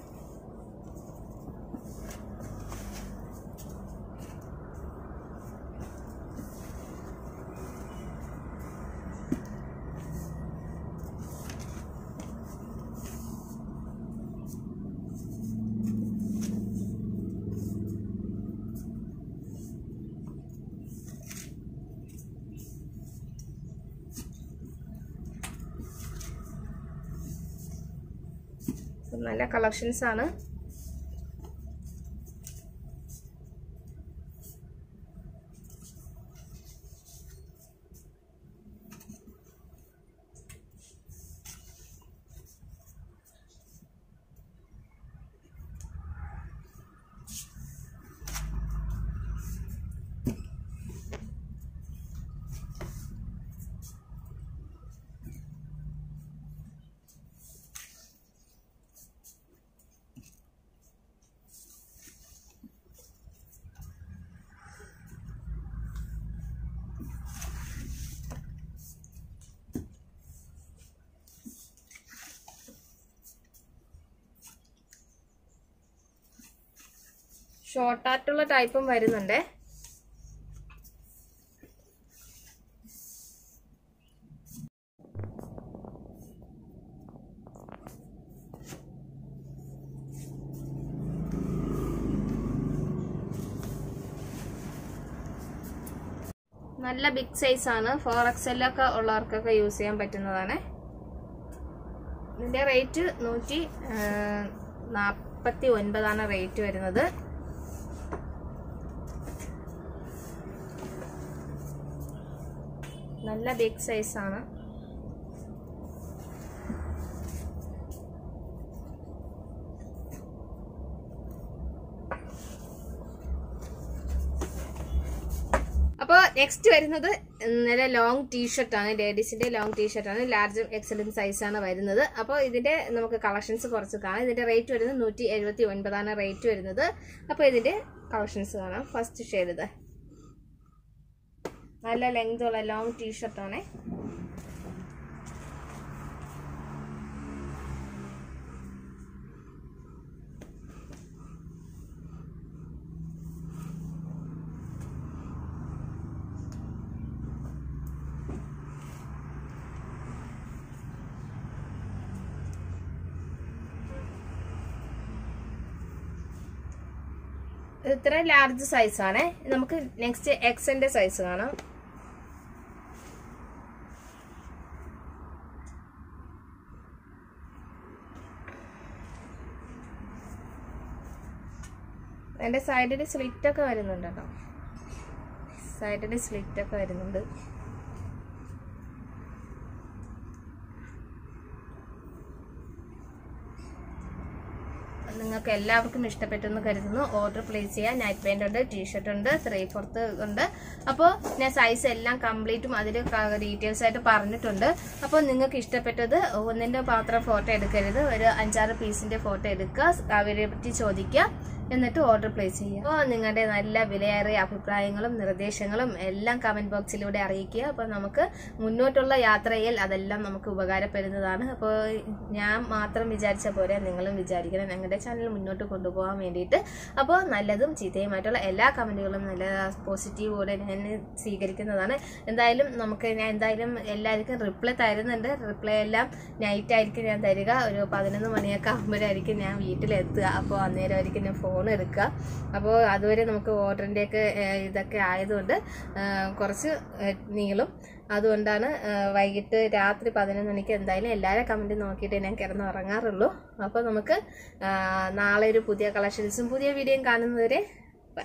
നല്ല കളക്ഷൻസ് ആണ്. ഷോർട്ടായിട്ടുള്ള ടൈപ്പും വരുന്നുണ്ട്. നല്ല ബിഗ് സൈസ് ആണ്. ഫോർ എക്സൽ ഒക്കെ ഉള്ളവർക്കൊക്കെ യൂസ് ചെയ്യാൻ പറ്റുന്നതാണ്. ഇതിന്റെ റേറ്റ് നൂറ്റി നാൽപ്പത്തി ഒൻപതാണ് റേറ്റ് വരുന്നത്. നല്ല ബിഗ് സൈസ് ആണ്. അപ്പോൾ നെക്സ്റ്റ് വരുന്നത് നല്ല ലോങ് ടീഷർട്ടാണ്. ലേഡീസിന്റെ ലോങ് ടീഷർട്ടാണ്. ലാർജ് എക്സലൻ സൈസാണ് വരുന്നത്. അപ്പോൾ ഇതിന്റെ നമുക്ക് കളക്ഷൻസ് കുറച്ച് കാണാം. ഇതിന്റെ റേറ്റ് വരുന്നത് നൂറ്റി എഴുപത്തി ഒൻപതാണ് റേറ്റ് വരുന്നത്. അപ്പോൾ ഇതിന്റെ കളക്ഷൻസ് കാണാം. ഫസ്റ്റ് ഷെയ്ഡ് ഇത് നല്ല ലെങ്ത് ഉള്ള ലോങ് ടീഷർട്ടാണ്. ഇത്ര ലാർജ് സൈസാണ്. നമുക്ക് നെക്സ്റ്റ് എക്സിന്റെ സൈസ് കാണാം. അതിന്റെ സൈഡിൽ സ്ലിറ്റ് ഒക്കെ വരുന്നുണ്ട് കേട്ടോ. സൈഡിൽ സ്ലിറ്റ് ഒക്കെ വരുന്നുണ്ട്. നിങ്ങൾക്ക് എല്ലാവർക്കും ഇഷ്ടപ്പെട്ടെന്ന് കരുതുന്നു. ഓർഡർ പ്ലേസ് ചെയ്യാൻ. നൈറ്റ് പാന്റ് ഉണ്ട്, ടീഷർട്ട് ഉണ്ട്, ത്രീ ഫോർത്ത് ഉണ്ട്. അപ്പോൾ ഞാൻ സൈസ് എല്ലാം കംപ്ലീറ്റും അതിൽ ഡീറ്റെയിൽസ് ആയിട്ട് പറഞ്ഞിട്ടുണ്ട്. അപ്പോൾ നിങ്ങൾക്ക് ഇഷ്ടപ്പെട്ടത് ഒന്നിന്റെ മാത്രം ഫോട്ടോ എടുക്കരുത്, ഒരു അഞ്ചാറ് പീസിന്റെ ഫോട്ടോ എടുക്കുക, അവൈലബിലിറ്റി ചോദിക്കുക. എന്നിട്ട് ഓർഡർ പ്ലേസ് ചെയ്യുക. അപ്പോൾ നിങ്ങളുടെ നല്ല വിലയേറിയ അഭിപ്രായങ്ങളും നിർദ്ദേശങ്ങളും എല്ലാം കമന്റ് ബോക്സിലൂടെ അറിയിക്കുക. അപ്പോൾ നമുക്ക് മുന്നോട്ടുള്ള യാത്രയിൽ അതെല്ലാം നമുക്ക് ഉപകാരപ്പെടുന്നതാണ്. അപ്പോൾ ഞാൻ മാത്രം വിചാരിച്ച പോലെ നിങ്ങളും വിചാരിക്കണം ഞങ്ങളുടെ ചാനൽ മുന്നോട്ട് കൊണ്ടുപോകാൻ വേണ്ടിയിട്ട്. അപ്പോൾ നല്ലതും ചീത്തയുമായിട്ടുള്ള എല്ലാ കമന്റുകളും നല്ല പോസിറ്റീവോടെ ഞാൻ സ്വീകരിക്കുന്നതാണ്. എന്തായാലും നമുക്ക് ഞാൻ എന്തായാലും എല്ലാവർക്കും റിപ്ലൈ തരുന്നുണ്ട്. റിപ്ലൈ എല്ലാം നൈറ്റ് ആയിരിക്കും ഞാൻ തരിക. ഒരു പതിനൊന്ന് മണിയൊക്കെ ആകുമ്പോഴായിരിക്കും ഞാൻ വീട്ടിലെത്തുക. അപ്പോൾ അന്നേരമായിരിക്കും ഞാൻ ഫോൺ എടുക്കുക. അപ്പോൾ അതുവരെ നമുക്ക് ഓർഡറിൻ്റെയൊക്കെ ഇതൊക്കെ ആയതുകൊണ്ട് കുറച്ച് നീളും. അതുകൊണ്ടാണ് വൈകിട്ട് രാത്രി പതിനൊന്ന് മണിക്ക് എന്തായാലും എല്ലാവരും കമൻറ്റ് നോക്കിയിട്ട് ഞാൻ കിടന്ന് ഉറങ്ങാറുള്ളൂ. അപ്പോൾ നമുക്ക് നാളെ ഒരു പുതിയ കളക്ഷൻസും പുതിയ വീഡിയോയും കാണുന്നവരെ ബൈ.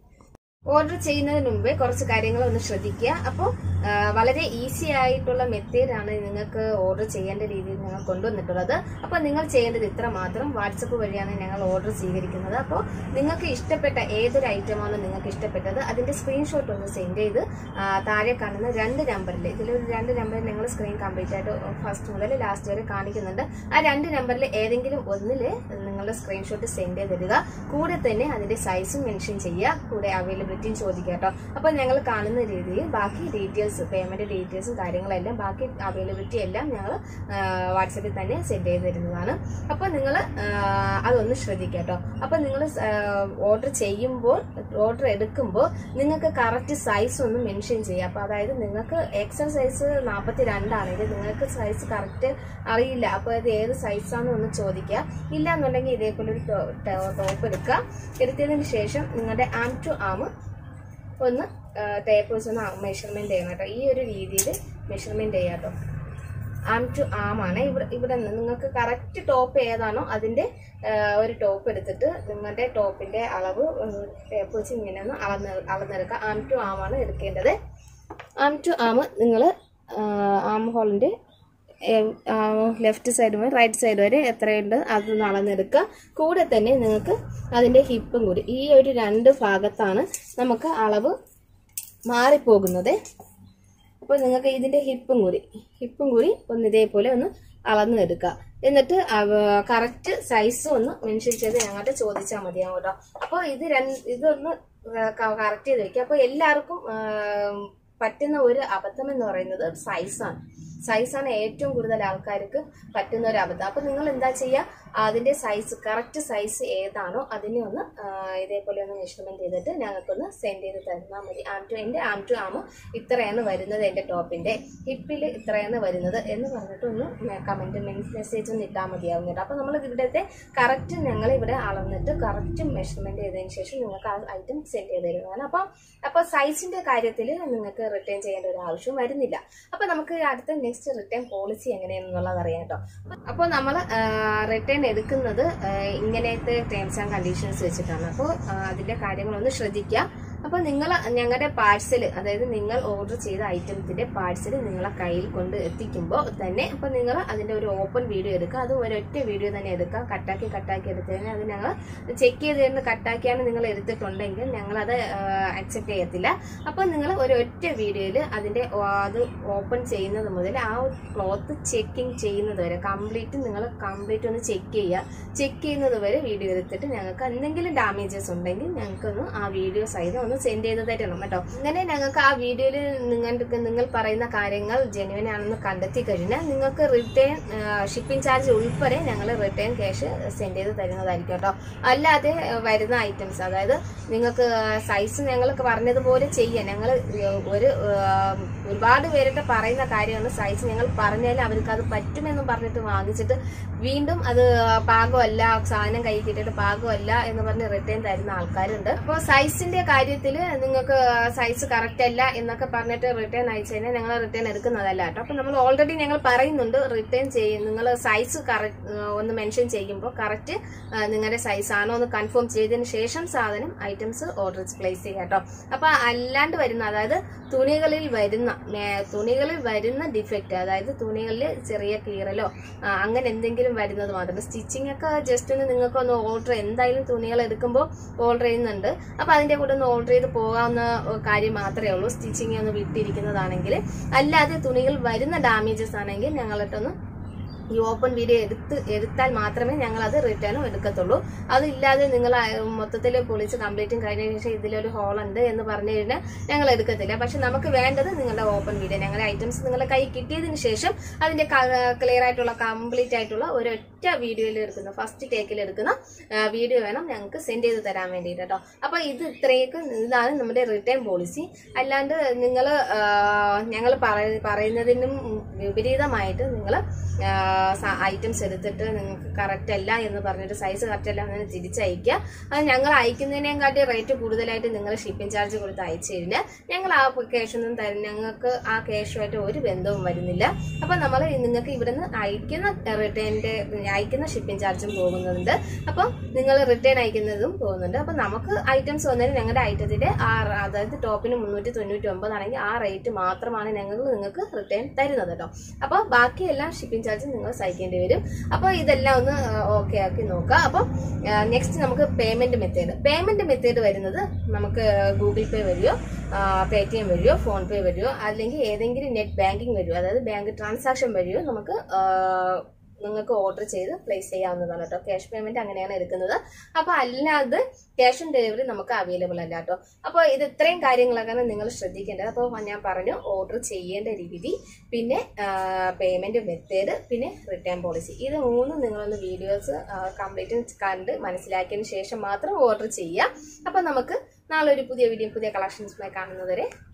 ഓർഡർ ചെയ്യുന്നതിന് മുമ്പേ കുറച്ച് കാര്യങ്ങൾ ഒന്ന് ശ്രദ്ധിക്കുക. അപ്പോൾ വളരെ ഈസി ആയിട്ടുള്ള മെത്തേഡാണ് നിങ്ങൾക്ക് ഓർഡർ ചെയ്യേണ്ട രീതിയിൽ ഞങ്ങൾ കൊണ്ടുവന്നിട്ടുള്ളത്. അപ്പോൾ നിങ്ങൾ ചെയ്യേണ്ടത് ഇത്ര മാത്രം. വാട്സപ്പ് വഴിയാണ് ഞങ്ങൾ ഓർഡർ സ്വീകരിക്കുന്നത്. അപ്പോൾ നിങ്ങൾക്ക് ഇഷ്ടപ്പെട്ട ഏതൊരു ഐറ്റമാണോ നിങ്ങൾക്ക് ഇഷ്ടപ്പെട്ടത് അതിന്റെ സ്ക്രീൻഷോട്ട് ഒന്ന് സെൻഡ് ചെയ്ത് താഴെ കാണുന്ന രണ്ട് നമ്പറിൽ, ഇതിലൊരു രണ്ട് നമ്പറിൽ ഞങ്ങൾ സ്ക്രീൻ കംപ്ലീറ്റ് ആയിട്ട് ഫസ്റ്റ് മുതൽ ലാസ്റ്റ് വരെ കാണിക്കുന്നുണ്ട്. ആ രണ്ട് നമ്പറിൽ ഏതെങ്കിലും ഒന്നിൽ നിങ്ങളുടെ സ്ക്രീൻഷോട്ട് സെൻഡ് ചെയ്ത് തരിക. കൂടെ തന്നെ അതിന്റെ സൈസും മെൻഷൻ ചെയ്യുക. കൂടെ അവൈലബിലിറ്റിയും ചോദിക്കുക കേട്ടോ. അപ്പോൾ ഞങ്ങൾ കാണുന്ന രീതിയിൽ ബാക്കി ഡീറ്റെയിൽസ്, പേയ്മെന്റ് ഡീറ്റെയിൽസും കാര്യങ്ങളെല്ലാം ബാക്കി അവൈലബിലിറ്റി എല്ലാം ഞങ്ങൾ വാട്സാപ്പിൽ തന്നെ സെൻഡ് ചെയ്ത് തരുന്നതാണ്. അപ്പോൾ നിങ്ങൾ അതൊന്ന് ശ്രദ്ധിക്കുക കേട്ടോ. അപ്പോൾ നിങ്ങൾ ഓർഡർ ചെയ്യുമ്പോൾ, ഓർഡർ എടുക്കുമ്പോൾ നിങ്ങൾക്ക് കറക്റ്റ് സൈസ് ഒന്ന് മെൻഷൻ ചെയ്യുക. അപ്പോൾ അതായത് നിങ്ങൾക്ക് എക്സൽ സൈസ് നാൽപ്പത്തി രണ്ടാണെങ്കിൽ നിങ്ങൾക്ക് സൈസ് കറക്റ്റ് അറിയില്ല. അപ്പോൾ അത് ഏത് സൈസാണെന്ന് ഒന്ന് ചോദിക്കുക. ഇല്ല എന്നുണ്ടെങ്കിൽ ഇതേപോലെ ഒരു ടോപ്പ് എടുക്കുക. എടുത്തതിന് ശേഷം നിങ്ങളുടെ ആം ടു ആം ഒന്ന് ടേപ്പ് വെച്ച് ഒന്ന് മെഷർമെന്റ് ചെയ്യണം കേട്ടോ. ഈ ഒരു രീതിയിൽ മെഷർമെന്റ് ചെയ്യാം കേട്ടോ. ആം ടു ആം ആണ്. ഇവിടെ ഇവിടെ നിങ്ങൾക്ക് കറക്റ്റ് ടോപ്പ് ഏതാണോ അതിന്റെ ഒരു ടോപ്പ് എടുത്തിട്ട് നിങ്ങളുടെ ടോപ്പിന്റെ അളവ് ടേപ്പ് വെച്ച് ഇങ്ങനെ ഒന്ന് അളന്ന് അളന്നെടുക്കുക. ആം ടു ആം ആണ് എടുക്കേണ്ടത്. ആം ടു ആം നിങ്ങൾ ആം ഹോളിന്റെ ലെഫ്റ്റ് സൈഡ് മുതൽ റൈറ്റ് സൈഡ് വരെ എത്രയുണ്ട് അത് അളന്നെടുക്കുക. കൂടെ തന്നെ നിങ്ങൾക്ക് അതിന്റെ ഹിപ്പും കൂടി, ഈ ഒരു രണ്ട് ഭാഗത്താണ് നമുക്ക് അളവ് മാറിപ്പോകുന്നത്. അപ്പോൾ നിങ്ങൾക്ക് ഇതിന്റെ ഹിപ്പും കൂടി ഹിപ്പും കൂടി ഒന്ന് ഇതേപോലെ ഒന്ന് അളന്നെടുക്കുക. എന്നിട്ട് കറക്റ്റ് സൈസ് ഒന്ന് മെൻഷൻ ചെയ്ത് ഞങ്ങളുടെ ചോദിച്ചാൽ മതിയാവും കേട്ടോ. അപ്പോൾ ഇത് രണ്ട് ഇതൊന്ന് കറക്റ്റ് ചെയ്ത് വെക്കുക. അപ്പോൾ എല്ലാവർക്കും പറ്റുന്ന ഒരു അബദ്ധം എന്ന് പറയുന്നത് സൈസാണ്. സൈസാണ് ഏറ്റവും കൂടുതൽ ആൾക്കാർക്ക് പറ്റുന്ന ഒരു അബദ്ധം. അപ്പൊ നിങ്ങൾ എന്താ ചെയ്യുക, അതിന്റെ സൈസ് കറക്റ്റ് സൈസ് ഏതാണോ അതിനെ ഒന്ന് ഇതേപോലെ ഒന്ന് മെഷർമെന്റ് ചെയ്തിട്ട് ഞങ്ങൾക്കൊന്ന് സെൻഡ് ചെയ്ത് തന്നാൽ മതി. ആം ടു എന്റെ ആം ടു ആം ഇത്രയാണ് വരുന്നത്, എന്റെ ടോപ്പിന്റെ ഹിപ്പിൽ ഇത്രയാണ് വരുന്നത് എന്ന് പറഞ്ഞിട്ട് ഒന്ന് കമന്റ് മെസ്സേജ് ഒന്ന് ഇട്ടാൽ മതിയാവും കേട്ടോ. അപ്പൊ നമ്മൾ ഇവിടുത്തെ കറക്റ്റ് ഞങ്ങൾ ഇവിടെ അളന്നിട്ട് കറക്റ്റ് മെഷർമെന്റ് ചെയ്തതിന് ശേഷം നിങ്ങൾക്ക് ആ ഐറ്റം സെൻഡ് ചെയ്ത് തരുന്നതാണ്. അപ്പൊ അപ്പൊ സൈസിന്റെ കാര്യത്തിൽ നിങ്ങൾക്ക് റിട്ടേൺ ചെയ്യേണ്ട ഒരു ആവശ്യം വരുന്നില്ല. അപ്പൊ നമുക്ക് അടുത്ത നെക്സ്റ്റ് റിട്ടേൺ പോളിസി എങ്ങനെയാണെന്നുള്ളത് അറിയാം കേട്ടോ. അപ്പോൾ നമ്മൾ റിട്ടേൺ എടുക്കുന്നത് ഇങ്ങനത്തെ ടേംസ് ആൻഡ് കണ്ടീഷൻസ് വെച്ചിട്ടാണ്. അപ്പോൾ അതിന്റെ കാര്യങ്ങളൊന്ന് ശ്രദ്ധിക്കുക. അപ്പോൾ നിങ്ങൾ ഞങ്ങളുടെ പാഴ്സൽ, അതായത് നിങ്ങൾ ഓർഡർ ചെയ്ത ഐറ്റത്തിന്റെ പാഴ്സൽ നിങ്ങളെ കയ്യിൽ കൊണ്ട് എത്തിക്കുമ്പോൾ തന്നെ അപ്പോൾ നിങ്ങൾ അതിന്റെ ഒരു ഓപ്പൺ വീഡിയോ എടുക്കുക. അത് ഒരൊറ്റ വീഡിയോ തന്നെ എടുക്കുക. കട്ടാക്കി കട്ടാക്കി എടുത്തു കഴിഞ്ഞാൽ അത് ഞങ്ങൾ ചെക്ക് ചെയ്ത് തരുന്ന കട്ടാക്കിയാണ് നിങ്ങൾ എടുത്തിട്ടുണ്ടെങ്കിൽ ഞങ്ങളത് അക്സെപ്റ്റ് ചെയ്യത്തില്ല. അപ്പോൾ നിങ്ങൾ ഒരൊറ്റ വീഡിയോയിൽ അതിന്റെ അത് ഓപ്പൺ ചെയ്യുന്നത് മുതൽ ആ ക്ലോത്ത് ചെക്കിങ് ചെയ്യുന്നത് വരെ കംപ്ലീറ്റ് നിങ്ങൾ കംപ്ലീറ്റ് ഒന്ന് ചെക്ക് ചെയ്യുക. ചെക്ക് ചെയ്യുന്നത് വരെ വീഡിയോ എടുത്തിട്ട് ഞങ്ങൾക്ക് എന്തെങ്കിലും ഡാമേജസ് ഉണ്ടെങ്കിൽ ഞങ്ങൾക്കൊന്ന് ആ വീഡിയോ സഹിതം ഒന്ന് സെൻഡ് ചെയ്ത് തരണം കേട്ടോ. അങ്ങനെ ഞങ്ങൾക്ക് ആ വീഡിയോയിൽ നിങ്ങൾക്ക് നിങ്ങൾ പറയുന്ന കാര്യങ്ങൾ ജെന്യുവൻ ആണെന്ന് കണ്ടെത്തി കഴിഞ്ഞാൽ നിങ്ങൾക്ക് റിട്ടേൺ ഷിപ്പിംഗ് ചാർജ് ഉൾപ്പെടെ ഞങ്ങൾ റിട്ടേൺ ക്യാഷ് സെൻഡ് ചെയ്ത് തരുന്നതായിരിക്കും കേട്ടോ. അല്ലാതെ വരുന്ന ഐറ്റംസ്, അതായത് നിങ്ങൾക്ക് സൈസ് ഞങ്ങൾക്ക് പറഞ്ഞതുപോലെ ചെയ്യാൻ ഞങ്ങൾ ഒരു ഒരുപാട് പേരുടെ പറയുന്ന കാര്യമാണ് സൈസ് ഞങ്ങൾ പറഞ്ഞാൽ അവർക്ക് അത് പറ്റുമെന്നും പറഞ്ഞിട്ട് വാങ്ങിച്ചിട്ട് വീണ്ടും അത് പാകമല്ല, സാധനം കൈ കിട്ടിയിട്ട് പാകമല്ല എന്ന് പറഞ്ഞ് റിട്ടേൺ തരുന്ന ആൾക്കാരുണ്ട്. അപ്പോൾ സൈസിന്റെ കാര്യത്തിൽ നിങ്ങൾക്ക് സൈസ് കറക്റ്റ് അല്ല എന്നൊക്കെ പറഞ്ഞിട്ട് റിട്ടേൺ അയച്ചു കഴിഞ്ഞാൽ ഞങ്ങൾ റിട്ടേൺ എടുക്കുന്നതല്ല കേട്ടോ. അപ്പൊ നമ്മൾ ഓൾറെഡി ഞങ്ങൾ പറയുന്നുണ്ട് റിട്ടേൺ ചെയ്യും, നിങ്ങൾ സൈസ് കറക്റ്റ് ഒന്ന് മെൻഷൻ ചെയ്യുമ്പോൾ കറക്റ്റ് നിങ്ങളുടെ സൈസ് ആണോ എന്ന് കൺഫേം ചെയ്തതിന് ശേഷം സാധനം ഐറ്റംസ് ഓർഡർ പ്ലേസ് ചെയ്യാം കേട്ടോ. അപ്പൊ അല്ലാണ്ട് വരുന്ന, അതായത് തുണികളിൽ വരുന്ന തുണികളിൽ വരുന്ന ഡിഫക്റ്റ്, അതായത് തുണികളിൽ ചെറിയ കീറലോ അങ്ങനെ എന്തെങ്കിലും വരുന്നത് മാത്രം. സ്റ്റിച്ചിങ് ഒക്കെ ജസ്റ്റ് ഒന്ന് നിങ്ങൾക്ക് ഒന്ന് ഓർഡർ, എന്തായാലും തുണികൾ എടുക്കുമ്പോൾ ഓർഡർ ചെയ്യുന്നുണ്ട്. അപ്പൊ അതിന്റെ കൂടെ ഒന്ന് ഓർഡർ ചെയ്ത് പോകാവുന്ന കാര്യം മാത്രമേ ഉള്ളൂ. സ്റ്റിച്ചിങ് ഒന്ന് വിട്ടിരിക്കുന്നതാണെങ്കിൽ. അല്ലാതെ തുണികൾ വരുന്ന ഡാമേജസ് ആണെങ്കിൽ ഞങ്ങളിട്ടൊന്ന് ഈ ഓപ്പൺ വീഡിയോ എടുത്ത് എടുത്താൽ മാത്രമേ ഞങ്ങൾ അത് റിട്ടേണും എടുക്കത്തുള്ളൂ. അതില്ലാതെ നിങ്ങൾ മൊത്തത്തിൽ പൊളിച്ച് കംപ്ലീറ്റും കഴിഞ്ഞതിന് ശേഷം ഇതിലൊരു ഹോൾ ഉണ്ട് എന്ന് പറഞ്ഞു കഴിഞ്ഞാൽ ഞങ്ങൾ എടുക്കത്തില്ല. പക്ഷെ നമുക്ക് വേണ്ടത് നിങ്ങളുടെ ഓപ്പൺ വീഡിയോ, ഞങ്ങളുടെ ഐറ്റംസ് നിങ്ങളുടെ കൈ കിട്ടിയതിന് ശേഷം അതിന്റെ ക്ലിയർ ആയിട്ടുള്ള കംപ്ലീറ്റ് ആയിട്ടുള്ള ഒരൊറ്റ വീഡിയോയിൽ എടുക്കുന്ന ഫസ്റ്റ് ടേക്കിൽ എടുക്കുന്ന വീഡിയോ വേണം ഞങ്ങൾക്ക് സെൻഡ് ചെയ്ത് തരാൻ വേണ്ടിയിട്ട് കേട്ടോ. അപ്പൊ ഇത് ഇത്രയൊക്കെ ഇതാണ് നമ്മുടെ റിട്ടേൺ പോളിസി. അല്ലാണ്ട് നിങ്ങൾ ഞങ്ങൾ പറയുന്നതിനും വിപരീതമായിട്ട് നിങ്ങൾ ഐറ്റംസ് എടുത്തിട്ട് നിങ്ങൾക്ക് കറക്റ്റ് അല്ല എന്ന് പറഞ്ഞിട്ട് സൈസ് കറക്റ്റ് അല്ല എന്ന് തിരിച്ചയക്കുക. അത് ഞങ്ങൾ അയക്കുന്നതിനേക്കാട്ടി റേറ്റ് കൂടുതലായിട്ട് നിങ്ങൾ ഷിപ്പിംഗ് ചാർജ് കൊടുത്ത് അയച്ചു കഴിഞ്ഞാൽ ഞങ്ങൾ ആ ക്യാഷൊന്നും തരും, ഞങ്ങൾക്ക് ആ ക്യാഷുമായിട്ട് ഒരു ബന്ധവും വരുന്നില്ല. അപ്പം നമ്മൾ നിങ്ങൾക്ക് ഇവിടുന്ന് അയക്കുന്ന റിട്ടേണിന്റെ അയക്കുന്ന ഷിപ്പിംഗ് ചാർജും പോകുന്നുണ്ട്. അപ്പം നിങ്ങൾ റിട്ടേൺ അയക്കുന്നതും പോകുന്നുണ്ട്. അപ്പം നമുക്ക് ഐറ്റംസ് വന്നതിന് ഞങ്ങളുടെ ഐറ്റത്തിന്റെ ആ അതായത് ടോപ്പിന് മുന്നൂറ്റി തൊണ്ണൂറ്റി ഒമ്പതാണെങ്കിൽ ആ റേറ്റ് മാത്രമാണ് ഞങ്ങൾ നിങ്ങൾക്ക് റിട്ടേൺ തരുന്നത് കേട്ടോ. അപ്പോൾ ബാക്കിയെല്ലാം ഷിപ്പിംഗ് ചാർജ് നിങ്ങൾ സഹിക്കേണ്ടി വരും. അപ്പോൾ ഇതെല്ലാം ഒന്ന് ഓക്കെ ആക്കി നോക്കുക. അപ്പം നെക്സ്റ്റ് നമുക്ക് പേയ്മെന്റ് മെത്തേഡ് പേയ്മെന്റ് മെത്തേഡ് വരുന്നത് നമുക്ക് ഗൂഗിൾ പേ വഴിയോ പേ ടി എം വഴിയോ ഫോൺ പേ വഴിയോ അല്ലെങ്കിൽ ഏതെങ്കിലും നെറ്റ് ബാങ്കിങ് വഴിയോ അതായത് ബാങ്ക് ട്രാൻസാക്ഷൻ വഴിയോ നമുക്ക് നിങ്ങൾക്ക് ഓർഡർ ചെയ്ത് പ്ലേസ് ചെയ്യാവുന്നതാണ് കേട്ടോ. ക്യാഷ് പേയ്മെന്റ് അങ്ങനെയാണ് എടുക്കുന്നത്. അപ്പൊ അല്ലാതെ ക്യാഷ് ഓൺ ഡെലിവറി നമുക്ക് അവൈലബിൾ അല്ല കേട്ടോ. അപ്പോൾ ഇത് ഇത്രയും കാര്യങ്ങളൊക്കെയാണ് നിങ്ങൾ ശ്രദ്ധിക്കേണ്ടത്. അപ്പോൾ ഞാൻ പറഞ്ഞു ഓർഡർ ചെയ്യേണ്ട രീതി, പിന്നെ പേയ്മെന്റ് മെത്തേഡ്, പിന്നെ റിട്ടേൺ പോളിസി. ഇത് മൂന്നും നിങ്ങളൊന്ന് വീഡിയോസ് കംപ്ലീറ്റ് കണ്ട് മനസ്സിലാക്കിയതിന് ശേഷം മാത്രം ഓർഡർ ചെയ്യുക. അപ്പൊ നമുക്ക് നാളെ ഒരു പുതിയ വീഡിയോ പുതിയ കളക്ഷൻസുമായി കാണുന്നവരെ